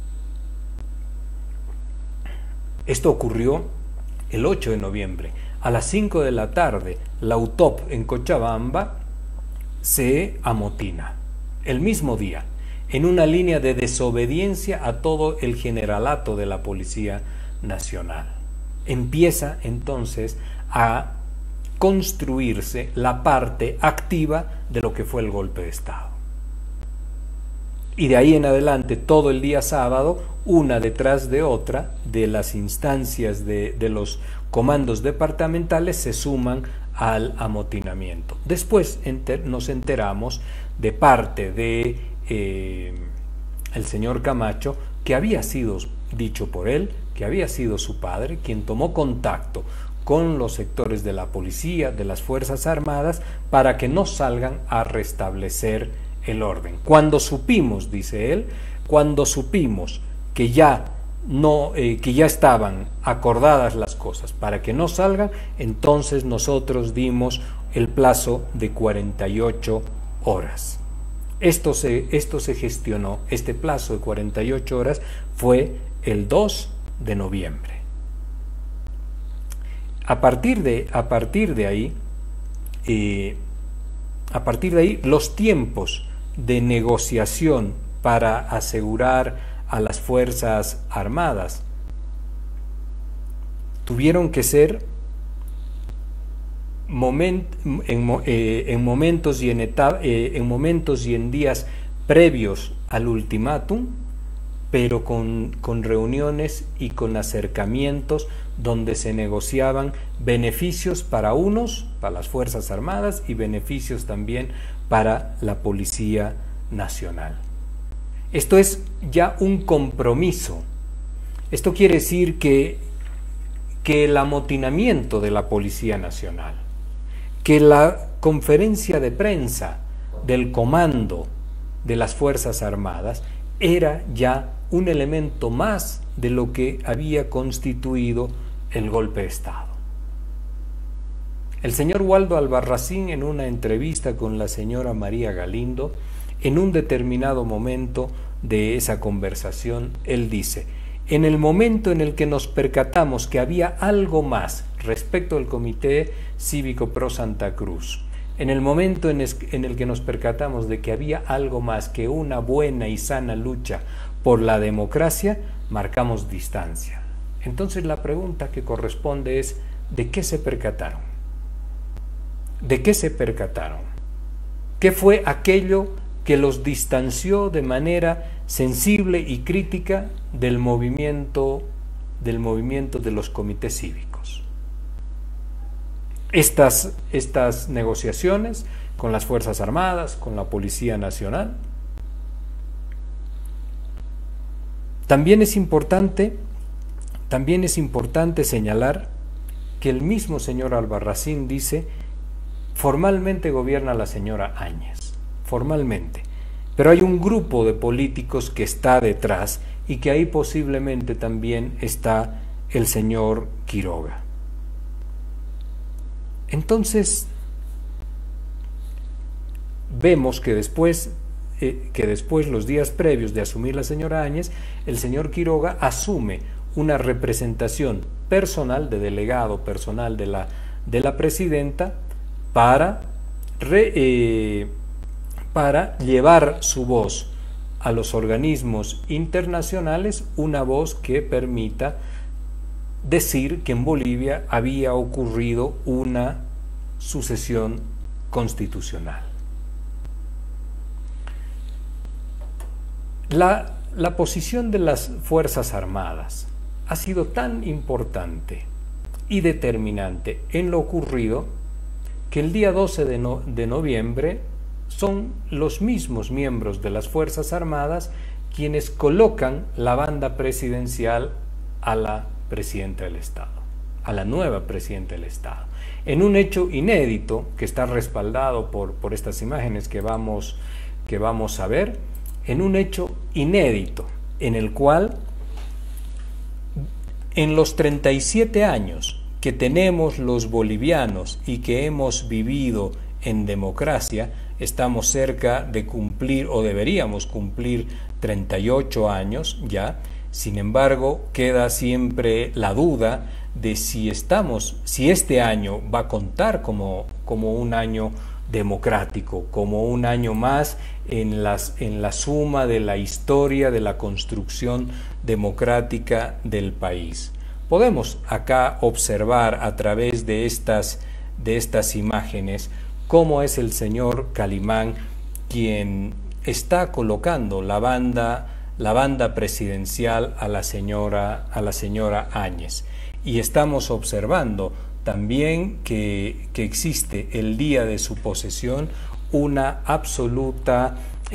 Esto ocurrió el ocho de noviembre. A las cinco de la tarde, la U T O P en Cochabamba se amotina. El mismo día, en una línea de desobediencia a todo el generalato de la Policía Nacional. Empieza entonces a construirse la parte activa de lo que fue el golpe de Estado. Y de ahí en adelante, todo el día sábado, una detrás de otra, de las instancias de, de los comandos departamentales se suman al amotinamiento. Después enter, nos enteramos de parte de eh, el señor Camacho, que había sido dicho por él, que había sido su padre, quien tomó contacto con los sectores de la policía, de las Fuerzas Armadas, para que no salgan a restablecer el orden. Cuando supimos, dice él, cuando supimos que ya, no, eh, que ya estaban acordadas las cosas para que no salgan, entonces nosotros dimos el plazo de cuarenta y ocho horas. Esto se, esto se gestionó, este plazo de cuarenta y ocho horas fue el dos de noviembre. A partir de, a partir de ahí, eh, a partir de ahí, los tiempos de negociación para asegurar a las Fuerzas Armadas tuvieron que ser moment, en, eh, en, momentos y en, etapa, eh, en momentos y en días previos al ultimátum, pero con, con reuniones y con acercamientos donde se negociaban beneficios para unos, para las Fuerzas Armadas, y beneficios también para la Policía Nacional. Esto es ya un compromiso. Esto quiere decir que, que el amotinamiento de la Policía Nacional, que la conferencia de prensa del comando de las Fuerzas Armadas era ya un elemento más de lo que había constituido el golpe de Estado. El señor Waldo Albarracín, en una entrevista con la señora María Galindo, en un determinado momento de esa conversación, él dice: en el momento en el que nos percatamos que había algo más respecto al Comité Cívico Pro Santa Cruz. En el momento en, es, en el que nos percatamos de que había algo más que una buena y sana lucha por la democracia, marcamos distancia. Entonces la pregunta que corresponde es, ¿de qué se percataron? ¿De qué se percataron? ¿Qué fue aquello que los distanció de manera sensible y crítica del movimiento, del movimiento de los comités cívicos? Estas, estas negociaciones con las Fuerzas Armadas, con la Policía Nacional. También es importante, también es importante señalar que el mismo señor Albarracín dice, formalmente gobierna la señora Áñez, formalmente, pero hay un grupo de políticos que está detrás y que ahí posiblemente también está el señor Quiroga. Entonces, vemos que después, eh, que después, los días previos de asumir la señora Áñez, el señor Quiroga asume una representación personal, de delegado personal de la, de la presidenta, para, re, eh, para llevar su voz a los organismos internacionales, una voz que permita decir que en Bolivia había ocurrido una sucesión constitucional. La, la posición de las Fuerzas Armadas ha sido tan importante y determinante en lo ocurrido que el día doce de, no, de noviembre son los mismos miembros de las Fuerzas Armadas quienes colocan la banda presidencial a la presidenta del Estado, a la nueva presidenta del Estado, en un hecho inédito que está respaldado por, por estas imágenes que vamos, que vamos a ver, en un hecho inédito en el cual en los treinta y siete años que tenemos los bolivianos y que hemos vivido en democracia, estamos cerca de cumplir o deberíamos cumplir treinta y ocho años ya. Sin embargo, queda siempre la duda de si estamos, si este año va a contar como, como un año democrático, como un año más en, las, en la suma de la historia de la construcción democrática del país. Podemos acá observar a través de estas, de estas imágenes cómo es el señor Calimán quien está colocando la banda la banda presidencial a la señora, a la señora Áñez. Y estamos observando también que, que existe el día de su posesión una absoluta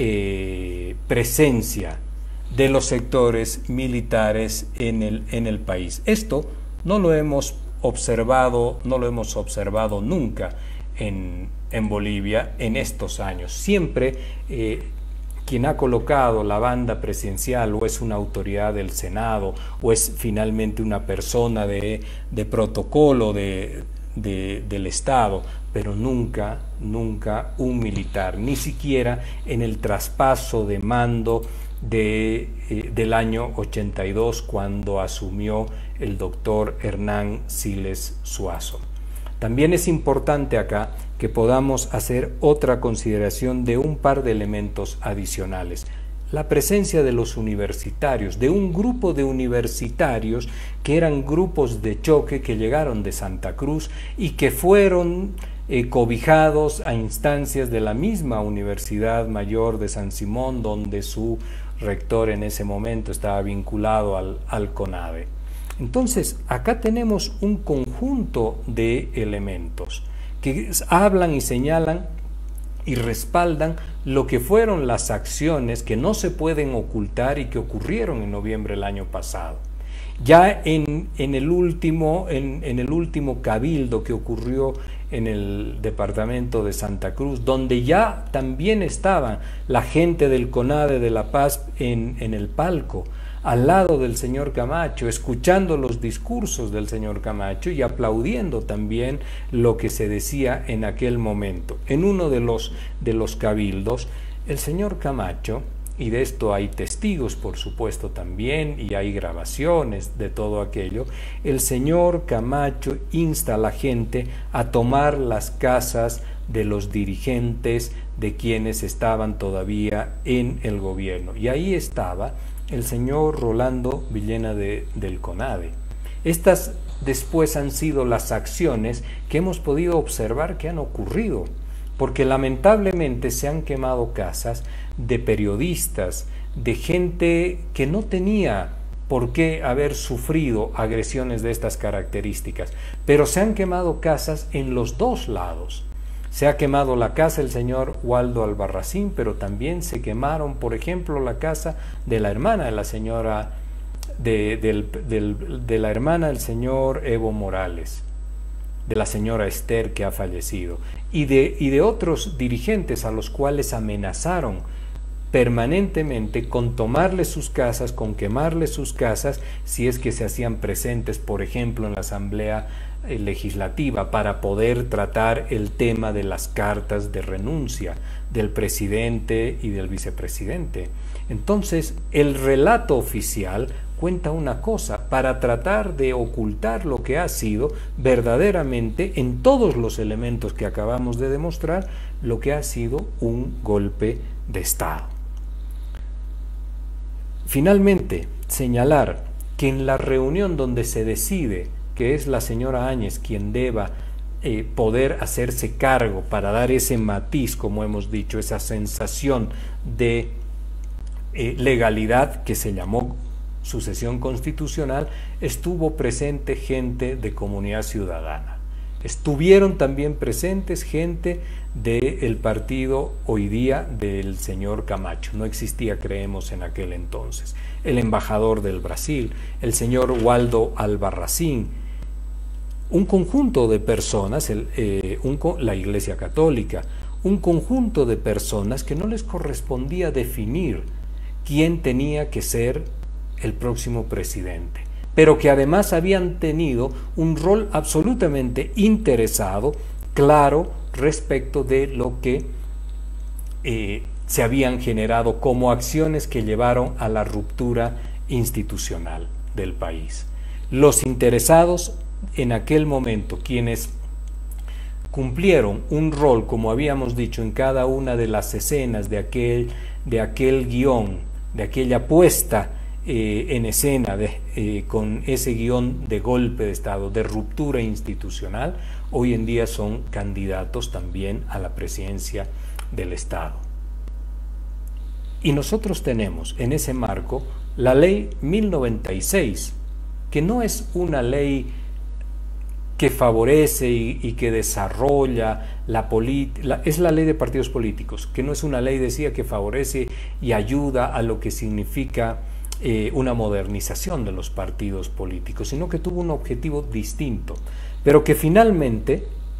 eh, presencia de los sectores militares en el, en el país. Esto no lo hemos observado, no lo hemos observado nunca en, en Bolivia en estos años. Siempre eh, quien ha colocado la banda presidencial o es una autoridad del Senado o es finalmente una persona de, de protocolo de, de, del Estado, pero nunca, nunca un militar, ni siquiera en el traspaso de mando de, eh, del año ochenta y dos cuando asumió el doctor Hernán Siles Suazo. También es importante acá que podamos hacer otra consideración de un par de elementos adicionales. La presencia de los universitarios, de un grupo de universitarios que eran grupos de choque que llegaron de Santa Cruz y que fueron eh, cobijados a instancias de la misma Universidad Mayor de San Simón, donde su rector en ese momento estaba vinculado al, al CONAVE. Entonces, acá tenemos un conjunto de elementos que hablan y señalan y respaldan lo que fueron las acciones que no se pueden ocultar y que ocurrieron en noviembre del año pasado. Ya en, en, el, último, en, en el último cabildo que ocurrió en el departamento de Santa Cruz, donde ya también estaba la gente del CONADE de La Paz en, en el palco, al lado del señor Camacho, escuchando los discursos del señor Camacho y aplaudiendo también lo que se decía en aquel momento. En uno de los, de los cabildos, el señor Camacho y de esto hay testigos, por supuesto, también, y hay grabaciones de todo aquello, el señor Camacho insta a la gente a tomar las casas de los dirigentes, de quienes estaban todavía en el gobierno. Y ahí estaba el señor Rolando Villena de, del CONADE. Estas después han sido las acciones que hemos podido observar que han ocurrido, porque lamentablemente se han quemado casas de periodistas, de gente que no tenía por qué haber sufrido agresiones de estas características, pero se han quemado casas en los dos lados. Se ha quemado la casa del señor Waldo Albarracín, pero también se quemaron, por ejemplo, la casa de la hermana de la señora, de, del, del, de la hermana del señor Evo Morales, de la señora Esther, que ha fallecido, y de, y de otros dirigentes a los cuales amenazaron permanentemente con tomarles sus casas, con quemarles sus casas, si es que se hacían presentes, por ejemplo, en la Asamblea eh, Legislativa, para poder tratar el tema de las cartas de renuncia del presidente y del vicepresidente. Entonces, el relato oficial cuenta una cosa, para tratar de ocultar lo que ha sido verdaderamente, en todos los elementos que acabamos de demostrar, lo que ha sido un golpe de Estado. Finalmente, señalar que en la reunión donde se decide que es la señora Áñez quien deba eh, poder hacerse cargo para dar ese matiz, como hemos dicho, esa sensación de eh, legalidad que se llamó sucesión constitucional, estuvo presente gente de Comunidad Ciudadana. Estuvieron también presentes gente del partido hoy día del señor Camacho. No existía, creemos, en aquel entonces. El embajador del Brasil, el señor Waldo Albarracín, un conjunto de personas, el, eh, un, la Iglesia Católica, un conjunto de personas que no les correspondía definir quién tenía que ser el próximo presidente, pero que además habían tenido un rol absolutamente interesado, claro, respecto de lo que eh, se habían generado como acciones que llevaron a la ruptura institucional del país. Los interesados en aquel momento, quienes cumplieron un rol, como habíamos dicho, en cada una de las escenas de aquel, de aquel guión, de aquella puesta Eh, en escena de, eh, con ese guión de golpe de Estado, de ruptura institucional, hoy en día son candidatos también a la presidencia del Estado. Y nosotros tenemos en ese marco la ley mil noventa y seis, que no es una ley que favorece y, y que desarrolla la política, es la ley de partidos políticos, que no es una ley, decía, que favorece y ayuda a lo que significa Eh, una modernización de los partidos políticos, sino que tuvo un objetivo distinto, pero que finalmente,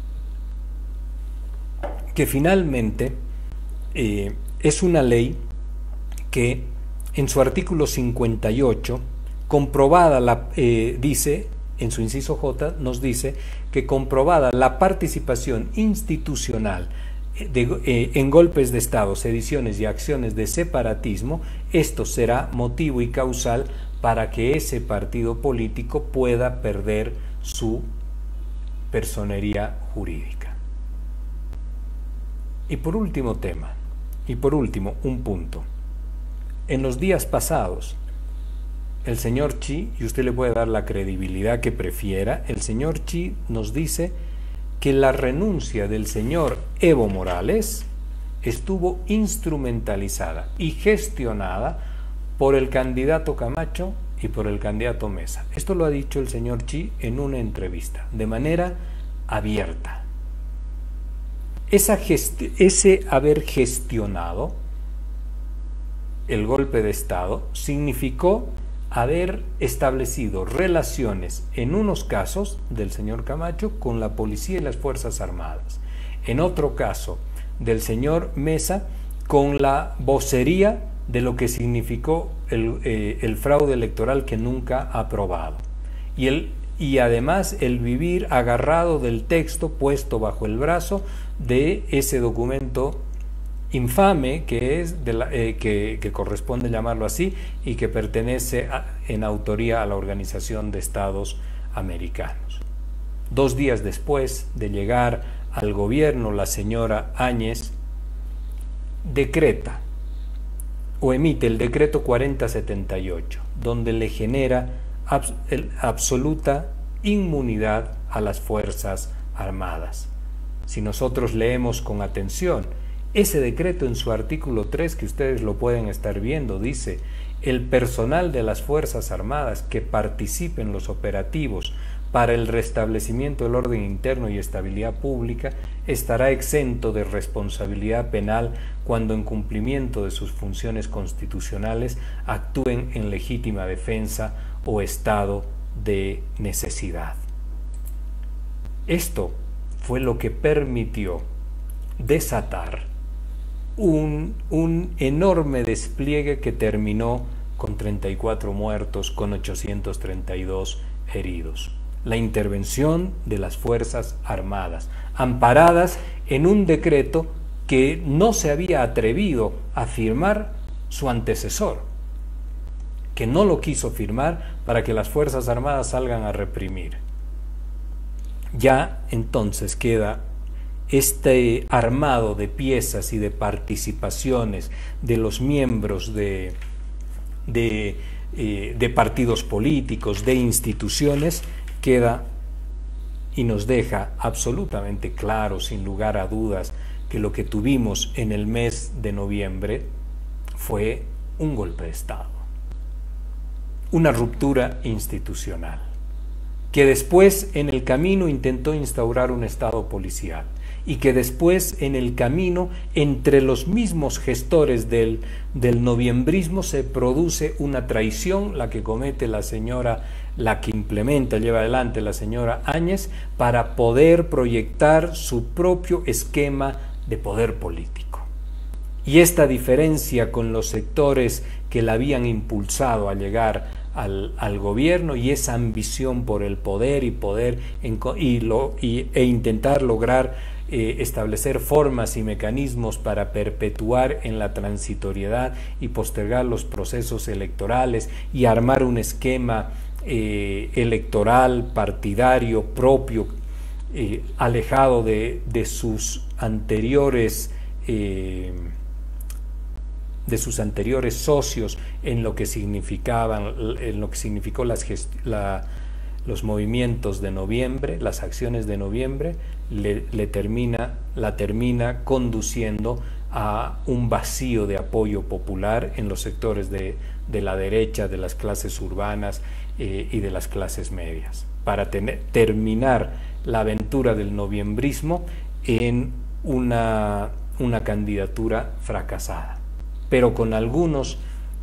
que finalmente eh, es una ley que en su artículo cincuenta y ocho, comprobada la, eh, dice, en su inciso J, nos dice que comprobada la participación institucional De, eh, en golpes de Estado, sediciones y acciones de separatismo, esto será motivo y causal para que ese partido político pueda perder su personería jurídica. Y por último tema, y por último un punto. En los días pasados, el señor Chi, y usted le puede dar la credibilidad que prefiera, el señor Chi nos dice que la renuncia del señor Evo Morales estuvo instrumentalizada y gestionada por el candidato Camacho y por el candidato Mesa. Esto lo ha dicho el señor Chi en una entrevista, de manera abierta. Esa gesti- ese haber gestionado el golpe de Estado significó haber establecido relaciones, en unos casos del señor Camacho, con la policía y las Fuerzas Armadas, en otro caso del señor Mesa con la vocería de lo que significó el, eh, el fraude electoral que nunca ha aprobado, y, el, y además el vivir agarrado del texto puesto bajo el brazo de ese documento infame que es de la, eh, que, que corresponde llamarlo así y que pertenece a, en autoría a la Organización de Estados Americanos. Dos días después de llegar al gobierno, la señora Áñez decreta o emite el decreto cuarenta setenta y ocho, donde le genera abs el, absoluta inmunidad a las Fuerzas Armadas. Si nosotros leemos con atención, ese decreto en su artículo tres, que ustedes lo pueden estar viendo, dice: el personal de las Fuerzas Armadas que participe en los operativos para el restablecimiento del orden interno y estabilidad pública estará exento de responsabilidad penal cuando en cumplimiento de sus funciones constitucionales actúen en legítima defensa o estado de necesidad. Esto fue lo que permitió desatar un, un enorme despliegue que terminó con treinta y cuatro muertos, con ochocientos treinta y dos heridos. La intervención de las Fuerzas Armadas, amparadas en un decreto que no se había atrevido a firmar su antecesor, que no lo quiso firmar para que las Fuerzas Armadas salgan a reprimir. Ya entonces queda este armado de piezas y de participaciones de los miembros de, de, eh, de partidos políticos, de instituciones, queda y nos deja absolutamente claro, sin lugar a dudas, que lo que tuvimos en el mes de noviembre fue un golpe de Estado, una ruptura institucional, que después en el camino intentó instaurar un Estado policial y que después en el camino entre los mismos gestores del, del noviembrismo se produce una traición, la que comete la señora, la que implementa, lleva adelante la señora Áñez, para poder proyectar su propio esquema de poder político. Y esta diferencia con los sectores que la habían impulsado a llegar al, al gobierno, y esa ambición por el poder y poder en, y lo, y, e intentar lograr eh, establecer formas y mecanismos para perpetuar en la transitoriedad y postergar los procesos electorales y armar un esquema eh, electoral partidario propio, eh, alejado de, de sus anteriores eh, de sus anteriores socios en lo que significaban, en lo que significó las la, los movimientos de noviembre, las acciones de noviembre, le, le termina, la termina conduciendo a un vacío de apoyo popular en los sectores de, de la derecha, de las clases urbanas eh, y de las clases medias, para tener, terminar la aventura del noviembrismo en una, una candidatura fracasada, pero con algunos,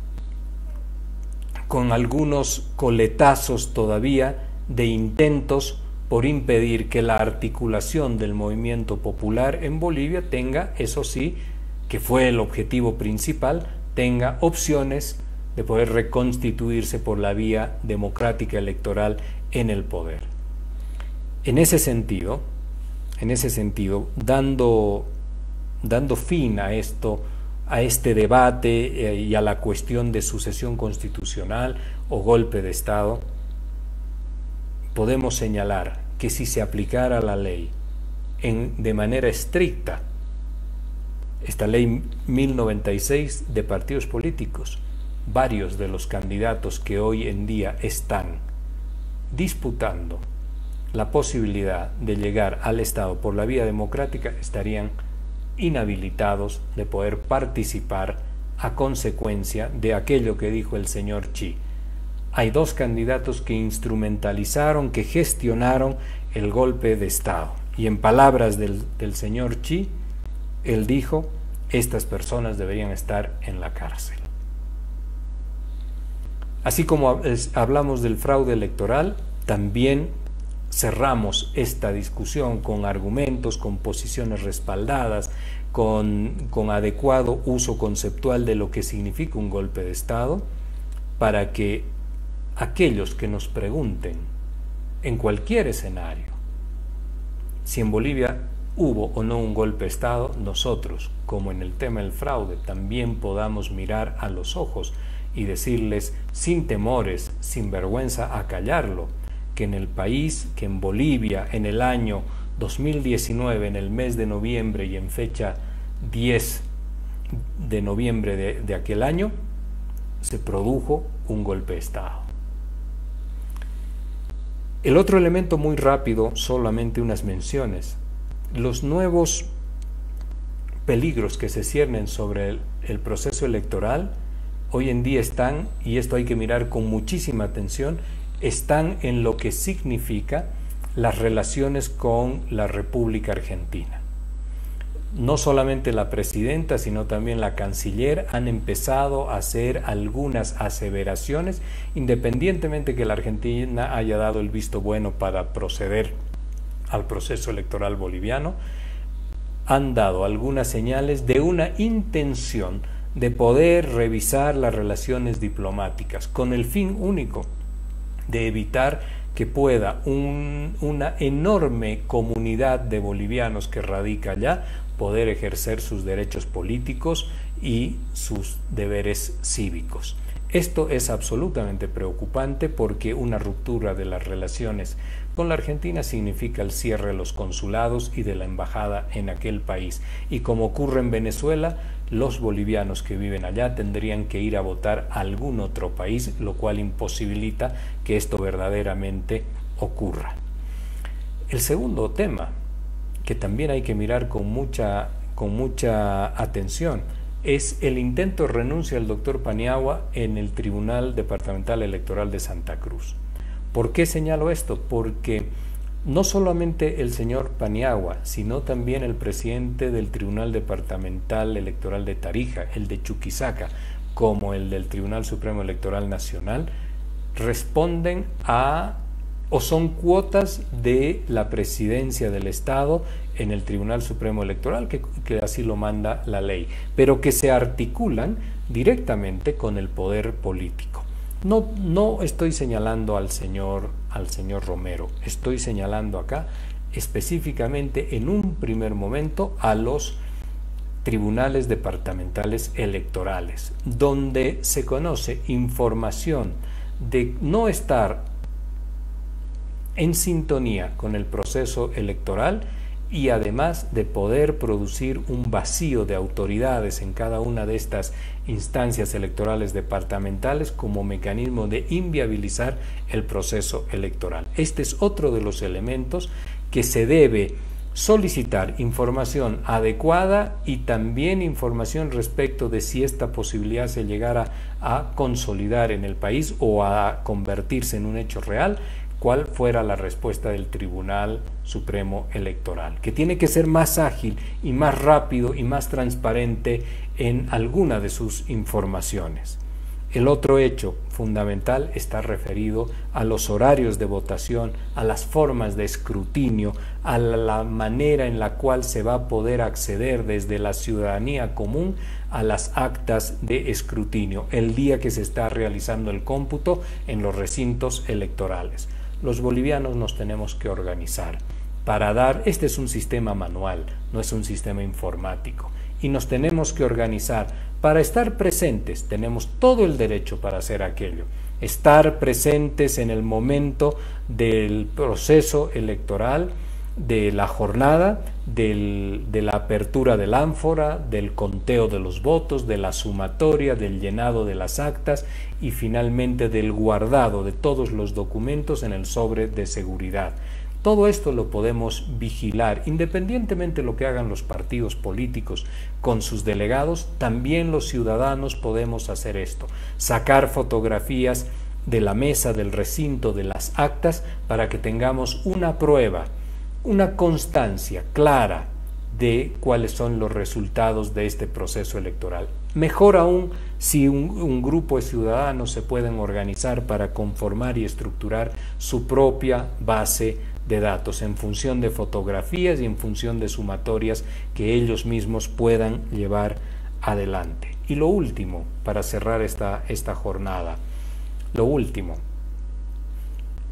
con algunos coletazos todavía de intentos por impedir que la articulación del movimiento popular en Bolivia tenga, eso sí, que fue el objetivo principal, tenga opciones de poder reconstituirse por la vía democrática electoral en el poder. En ese sentido, en ese sentido, dando, dando fin a esto, a este debate eh, y a la cuestión de sucesión constitucional o golpe de Estado, podemos señalar que si se aplicara la ley en, de manera estricta, esta ley mil noventa y seis de partidos políticos, varios de los candidatos que hoy en día están disputando la posibilidad de llegar al Estado por la vía democrática estarían inhabilitados de poder participar a consecuencia de aquello que dijo el señor Xi. Hay dos candidatos que instrumentalizaron, que gestionaron el golpe de Estado. Y en palabras del, del señor Xi, él dijo, estas personas deberían estar en la cárcel. Así como hablamos del fraude electoral, también cerramos esta discusión con argumentos, con posiciones respaldadas, con, con adecuado uso conceptual de lo que significa un golpe de Estado, para que aquellos que nos pregunten en cualquier escenario si en Bolivia hubo o no un golpe de Estado, nosotros, como en el tema del fraude, también podamos mirar a los ojos y decirles sin temores, sin vergüenza, a callarlo, que en el país, que en Bolivia, en el año dos mil diecinueve, en el mes de noviembre y en fecha diez de noviembre de, de aquel año, se produjo un golpe de Estado. El otro elemento muy rápido, solamente unas menciones. Los nuevos peligros que se ciernen sobre el, el proceso electoral hoy en día están, y esto hay que mirar con muchísima atención, están en lo que significa las relaciones con la República Argentina. No solamente la presidenta, sino también la canciller han empezado a hacer algunas aseveraciones, independientemente que la Argentina haya dado el visto bueno para proceder al proceso electoral boliviano, han dado algunas señales de una intención de poder revisar las relaciones diplomáticas con el fin único de evitar que pueda un, una enorme comunidad de bolivianos que radica allá poder ejercer sus derechos políticos y sus deberes cívicos. Esto es absolutamente preocupante porque una ruptura de las relaciones con la Argentina significa el cierre de los consulados y de la embajada en aquel país. Y como ocurre en Venezuela, los bolivianos que viven allá tendrían que ir a votar a algún otro país, lo cual imposibilita que esto verdaderamente ocurra. El segundo tema, que también hay que mirar con mucha, con mucha atención, es el intento de renuncia del doctor Paniagua en el Tribunal Departamental Electoral de Santa Cruz. ¿Por qué señalo esto? Porque no solamente el señor Paniagua, sino también el presidente del Tribunal Departamental Electoral de Tarija, el de Chuquisaca, como el del Tribunal Supremo Electoral Nacional, responden a o son cuotas de la presidencia del Estado en el Tribunal Supremo Electoral, que, que así lo manda la ley, pero que se articulan directamente con el poder político. No, no estoy señalando al señor, al señor Romero, estoy señalando acá específicamente en un primer momento a los tribunales departamentales electorales, donde se conoce información de no estar en sintonía con el proceso electoral y además de poder producir un vacío de autoridades en cada una de estas instancias electorales departamentales como mecanismo de inviabilizar el proceso electoral. Este es otro de los elementos que se debe solicitar información adecuada y también información respecto de si esta posibilidad se llegara a consolidar en el país o a convertirse en un hecho real, cuál fuera la respuesta del Tribunal Supremo Electoral, que tiene que ser más ágil y más rápido y más transparente en alguna de sus informaciones. El otro hecho fundamental está referido a los horarios de votación, a las formas de escrutinio, a la manera en la cual se va a poder acceder desde la ciudadanía común a las actas de escrutinio, el día que se está realizando el cómputo en los recintos electorales. Los bolivianos nos tenemos que organizar para dar, este es un sistema manual, no es un sistema informático, y nos tenemos que organizar para estar presentes. Tenemos todo el derecho para hacer aquello, estar presentes en el momento del proceso electoral, de la jornada, del, de la apertura del ánfora, del conteo de los votos, de la sumatoria, del llenado de las actas y finalmente del guardado de todos los documentos en el sobre de seguridad. Todo esto lo podemos vigilar, independientemente de lo que hagan los partidos políticos con sus delegados, también los ciudadanos podemos hacer esto, sacar fotografías de la mesa, del recinto, de las actas, para que tengamos una prueba, una constancia clara de cuáles son los resultados de este proceso electoral. Mejor aún si un, un grupo de ciudadanos se pueden organizar para conformar y estructurar su propia base de datos en función de fotografías y en función de sumatorias que ellos mismos puedan llevar adelante. Y lo último, para cerrar esta, esta jornada, lo último,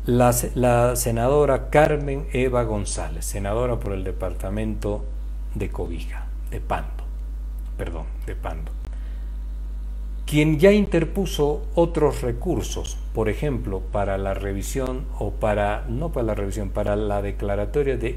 La, la senadora Carmen Eva González, senadora por el departamento de Cobija, de Pando, perdón, de Pando, quien ya interpuso otros recursos, por ejemplo, para la revisión o para, no para la revisión, para la declaratoria de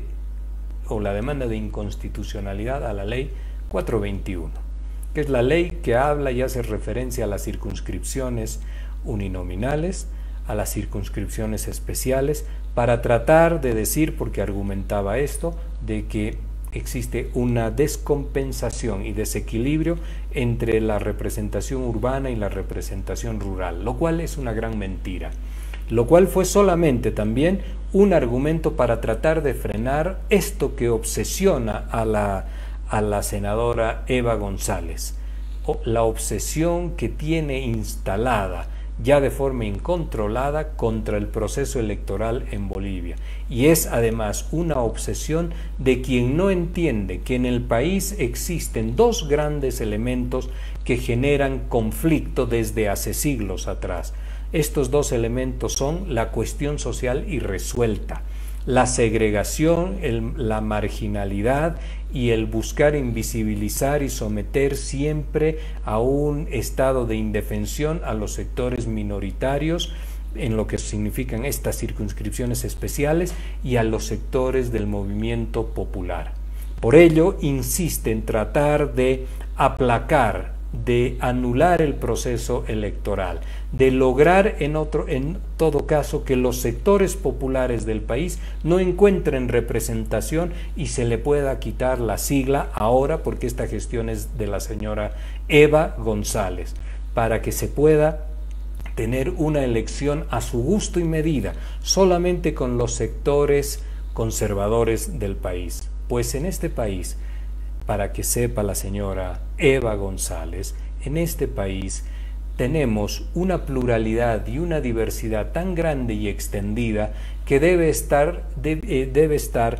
o la demanda de inconstitucionalidad a la ley cuatrocientos veintiuno, que es la ley que habla y hace referencia a las circunscripciones uninominales, a las circunscripciones especiales, para tratar de decir, porque argumentaba esto, de que existe una descompensación y desequilibrio entre la representación urbana y la representación rural, lo cual es una gran mentira, lo cual fue solamente también un argumento para tratar de frenar esto que obsesiona a la, a la senadora Eva González, o la obsesión que tiene instalada ya de forma incontrolada contra el proceso electoral en Bolivia. Y es además una obsesión de quien no entiende que en el país existen dos grandes elementos que generan conflicto desde hace siglos atrás. Estos dos elementos son la cuestión social irresuelta, la segregación, el, la marginalidad y el buscar invisibilizar y someter siempre a un estado de indefensión a los sectores minoritarios en lo que significan estas circunscripciones especiales y a los sectores del movimiento popular. Por ello, insiste en tratar de aplacar, de anular el proceso electoral, de lograr en, otro, en todo caso que los sectores populares del país no encuentren representación y se le pueda quitar la sigla ahora, porque esta gestión es de la señora Eva González, para que se pueda tener una elección a su gusto y medida, solamente con los sectores conservadores del país. Pues en este país, para que sepa la señora Eva González, en este país tenemos una pluralidad y una diversidad tan grande y extendida que debe estar, debe, debe estar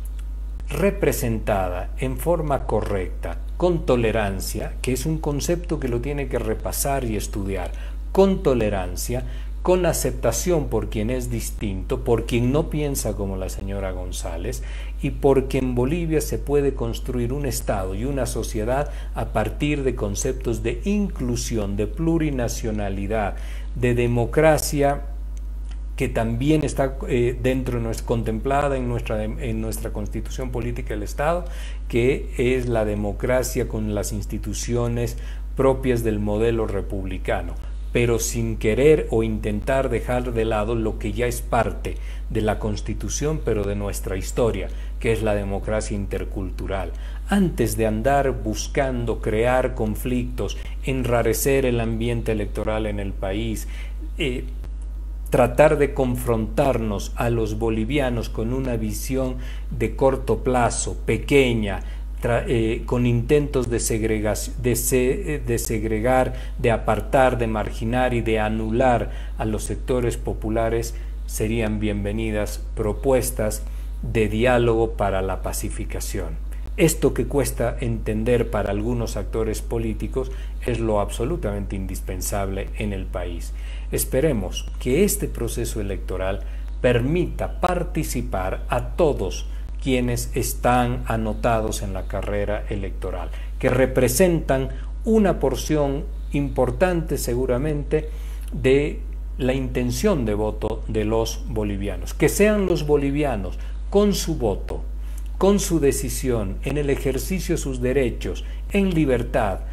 representada en forma correcta, con tolerancia, que es un concepto que lo tiene que repasar y estudiar, con tolerancia, con aceptación por quien es distinto, por quien no piensa como la señora González, y porque en Bolivia se puede construir un Estado y una sociedad a partir de conceptos de inclusión, de plurinacionalidad, de democracia, que también está eh, dentro de nuestra, contemplada en nuestra, en nuestra Constitución Política del Estado, que es la democracia con las instituciones propias del modelo republicano, pero sin querer o intentar dejar de lado lo que ya es parte de la Constitución, pero de nuestra historia, que es la democracia intercultural. Antes de andar buscando crear conflictos, enrarecer el ambiente electoral en el país, eh, tratar de confrontarnos a los bolivianos con una visión de corto plazo, pequeña, Eh, con intentos de, de, se de segregar, de apartar, de marginar y de anular a los sectores populares, serían bienvenidas propuestas de diálogo para la pacificación. Esto que cuesta entender para algunos actores políticos es lo absolutamente indispensable en el país. Esperemos que este proceso electoral permita participar a todos quienes están anotados en la carrera electoral, que representan una porción importante seguramente de la intención de voto de los bolivianos, que sean los bolivianos con su voto, con su decisión, en el ejercicio de sus derechos, en libertad,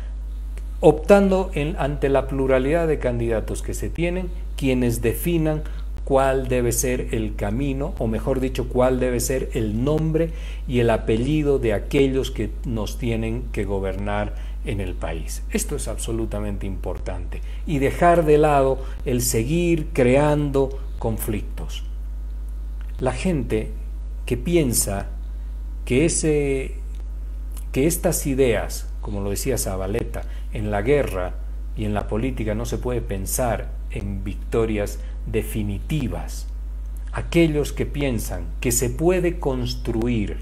optando en, ante la pluralidad de candidatos que se tienen, quienes definan cuál debe ser el camino, o mejor dicho, cuál debe ser el nombre y el apellido de aquellos que nos tienen que gobernar en el país. Esto es absolutamente importante, y dejar de lado el seguir creando conflictos. La gente que piensa que, ese, que estas ideas, como lo decía Zabaleta, en la guerra y en la política no se puede pensar en victorias definitivas. Aquellos que piensan que se puede construir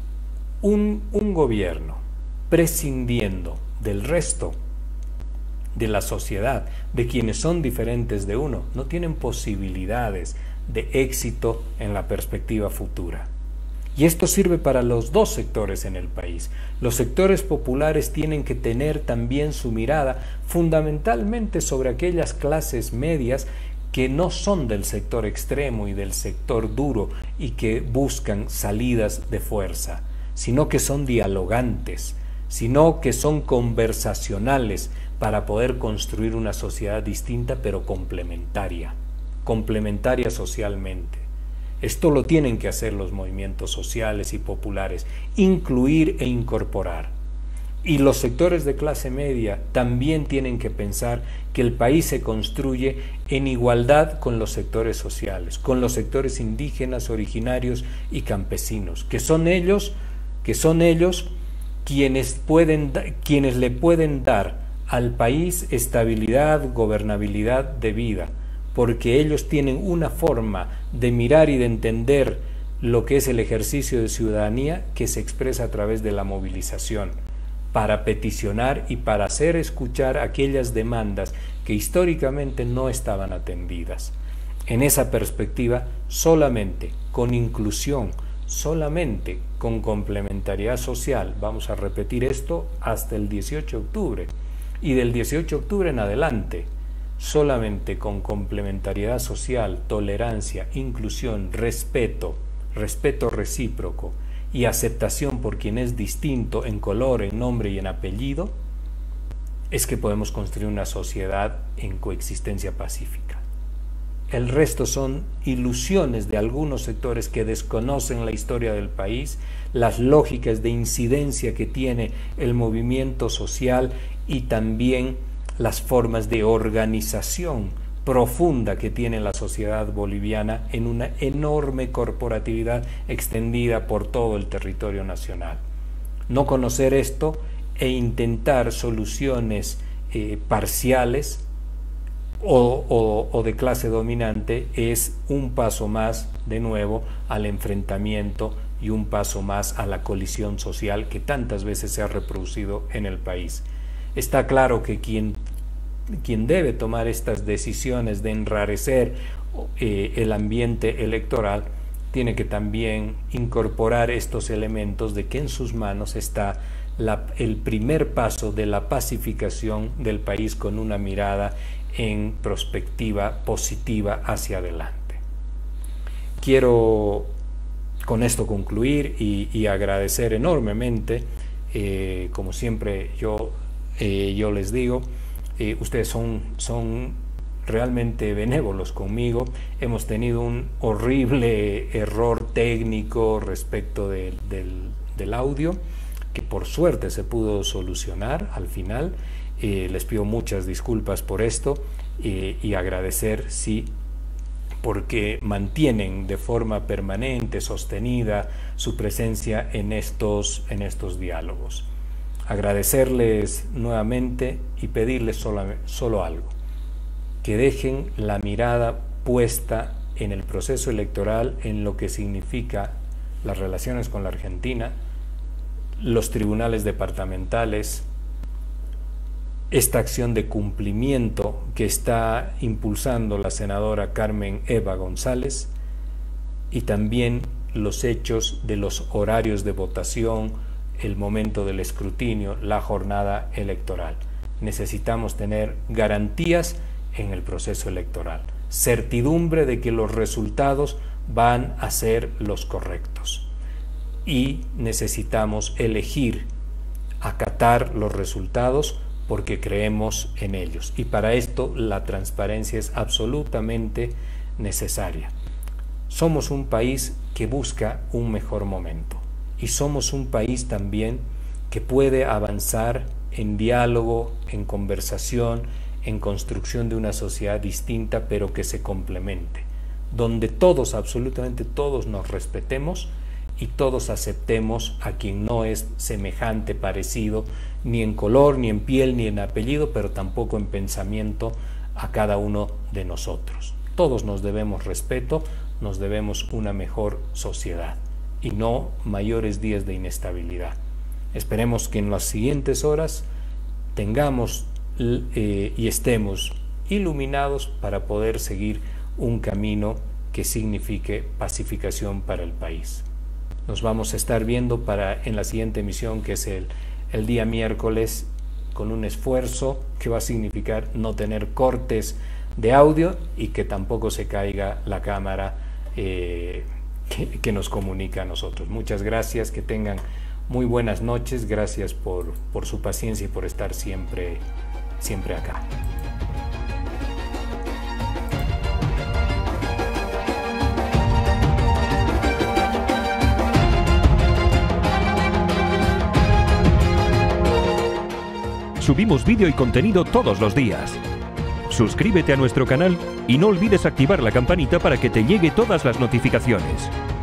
un, un gobierno prescindiendo del resto, de la sociedad, de quienes son diferentes de uno, no tienen posibilidades de éxito en la perspectiva futura. Y esto sirve para los dos sectores en el país. Los sectores populares tienen que tener también su mirada fundamentalmente sobre aquellas clases medias que no son del sector extremo y del sector duro y que buscan salidas de fuerza, sino que son dialogantes, sino que son conversacionales para poder construir una sociedad distinta pero complementaria, complementaria socialmente. Esto lo tienen que hacer los movimientos sociales y populares, incluir e incorporar. Y los sectores de clase media también tienen que pensar que el país se construye en igualdad con los sectores sociales, con los sectores indígenas, originarios y campesinos, que son ellos, que son ellos quienes pueden, quienes le pueden dar al país estabilidad, gobernabilidad de vida, porque ellos tienen una forma de mirar y de entender lo que es el ejercicio de ciudadanía que se expresa a través de la movilización, para peticionar y para hacer escuchar aquellas demandas que históricamente no estaban atendidas. En esa perspectiva, solamente con inclusión, solamente con complementariedad social, vamos a repetir esto hasta el dieciocho de octubre, y del dieciocho de octubre en adelante, solamente con complementariedad social, tolerancia, inclusión, respeto, respeto recíproco y aceptación por quien es distinto en color, en nombre y en apellido, es que podemos construir una sociedad en coexistencia pacífica. El resto son ilusiones de algunos sectores que desconocen la historia del país, las lógicas de incidencia que tiene el movimiento social y también las formas de organización profunda que tiene la sociedad boliviana en una enorme corporatividad extendida por todo el territorio nacional. No conocer esto e intentar soluciones eh, parciales o, o, o de clase dominante es un paso más, de nuevo, al enfrentamiento y un paso más a la colisión social que tantas veces se ha reproducido en el país. Está claro que quien, quien debe tomar estas decisiones de enrarecer eh, el ambiente electoral tiene que también incorporar estos elementos de que en sus manos está la, el primer paso de la pacificación del país con una mirada en perspectiva positiva hacia adelante. Quiero con esto concluir y, y agradecer enormemente, eh, como siempre yo Eh, yo les digo, eh, ustedes son, son realmente benévolos conmigo. Hemos tenido un horrible error técnico respecto de, del, del audio, que por suerte se pudo solucionar al final. Eh, les pido muchas disculpas por esto eh, y agradecer, sí, porque mantienen de forma permanente, sostenida, su presencia en estos, en estos diálogos. Agradecerles nuevamente y pedirles solo, solo algo, que dejen la mirada puesta en el proceso electoral, en lo que significa las relaciones con la Argentina, los tribunales departamentales, esta acción de cumplimiento que está impulsando la senadora Carmen Eva González, y también los hechos de los horarios de votación, el momento del escrutinio, la jornada electoral. Necesitamos tener garantías en el proceso electoral, certidumbre de que los resultados van a ser los correctos, y necesitamos elegir, acatar los resultados porque creemos en ellos, y para esto la transparencia es absolutamente necesaria. Somos un país que busca un mejor momento. Y somos un país también que puede avanzar en diálogo, en conversación, en construcción de una sociedad distinta, pero que se complemente, donde todos, absolutamente todos, nos respetemos y todos aceptemos a quien no es semejante, parecido, ni en color, ni en piel, ni en apellido, pero tampoco en pensamiento a cada uno de nosotros. Todos nos debemos respeto, nos debemos una mejor sociedad y no mayores días de inestabilidad. Esperemos que en las siguientes horas tengamos eh, y estemos iluminados para poder seguir un camino que signifique pacificación para el país. Nos vamos a estar viendo para, en la siguiente emisión, que es el, el día miércoles, con un esfuerzo que va a significar no tener cortes de audio y que tampoco se caiga la cámara eh, que, que nos comunica a nosotros. Muchas gracias, que tengan muy buenas noches, gracias por, por su paciencia y por estar siempre, siempre acá.
Subimos vídeo y contenido todos los días. Suscríbete a nuestro canal y no olvides activar la campanita para que te llegue todas las notificaciones.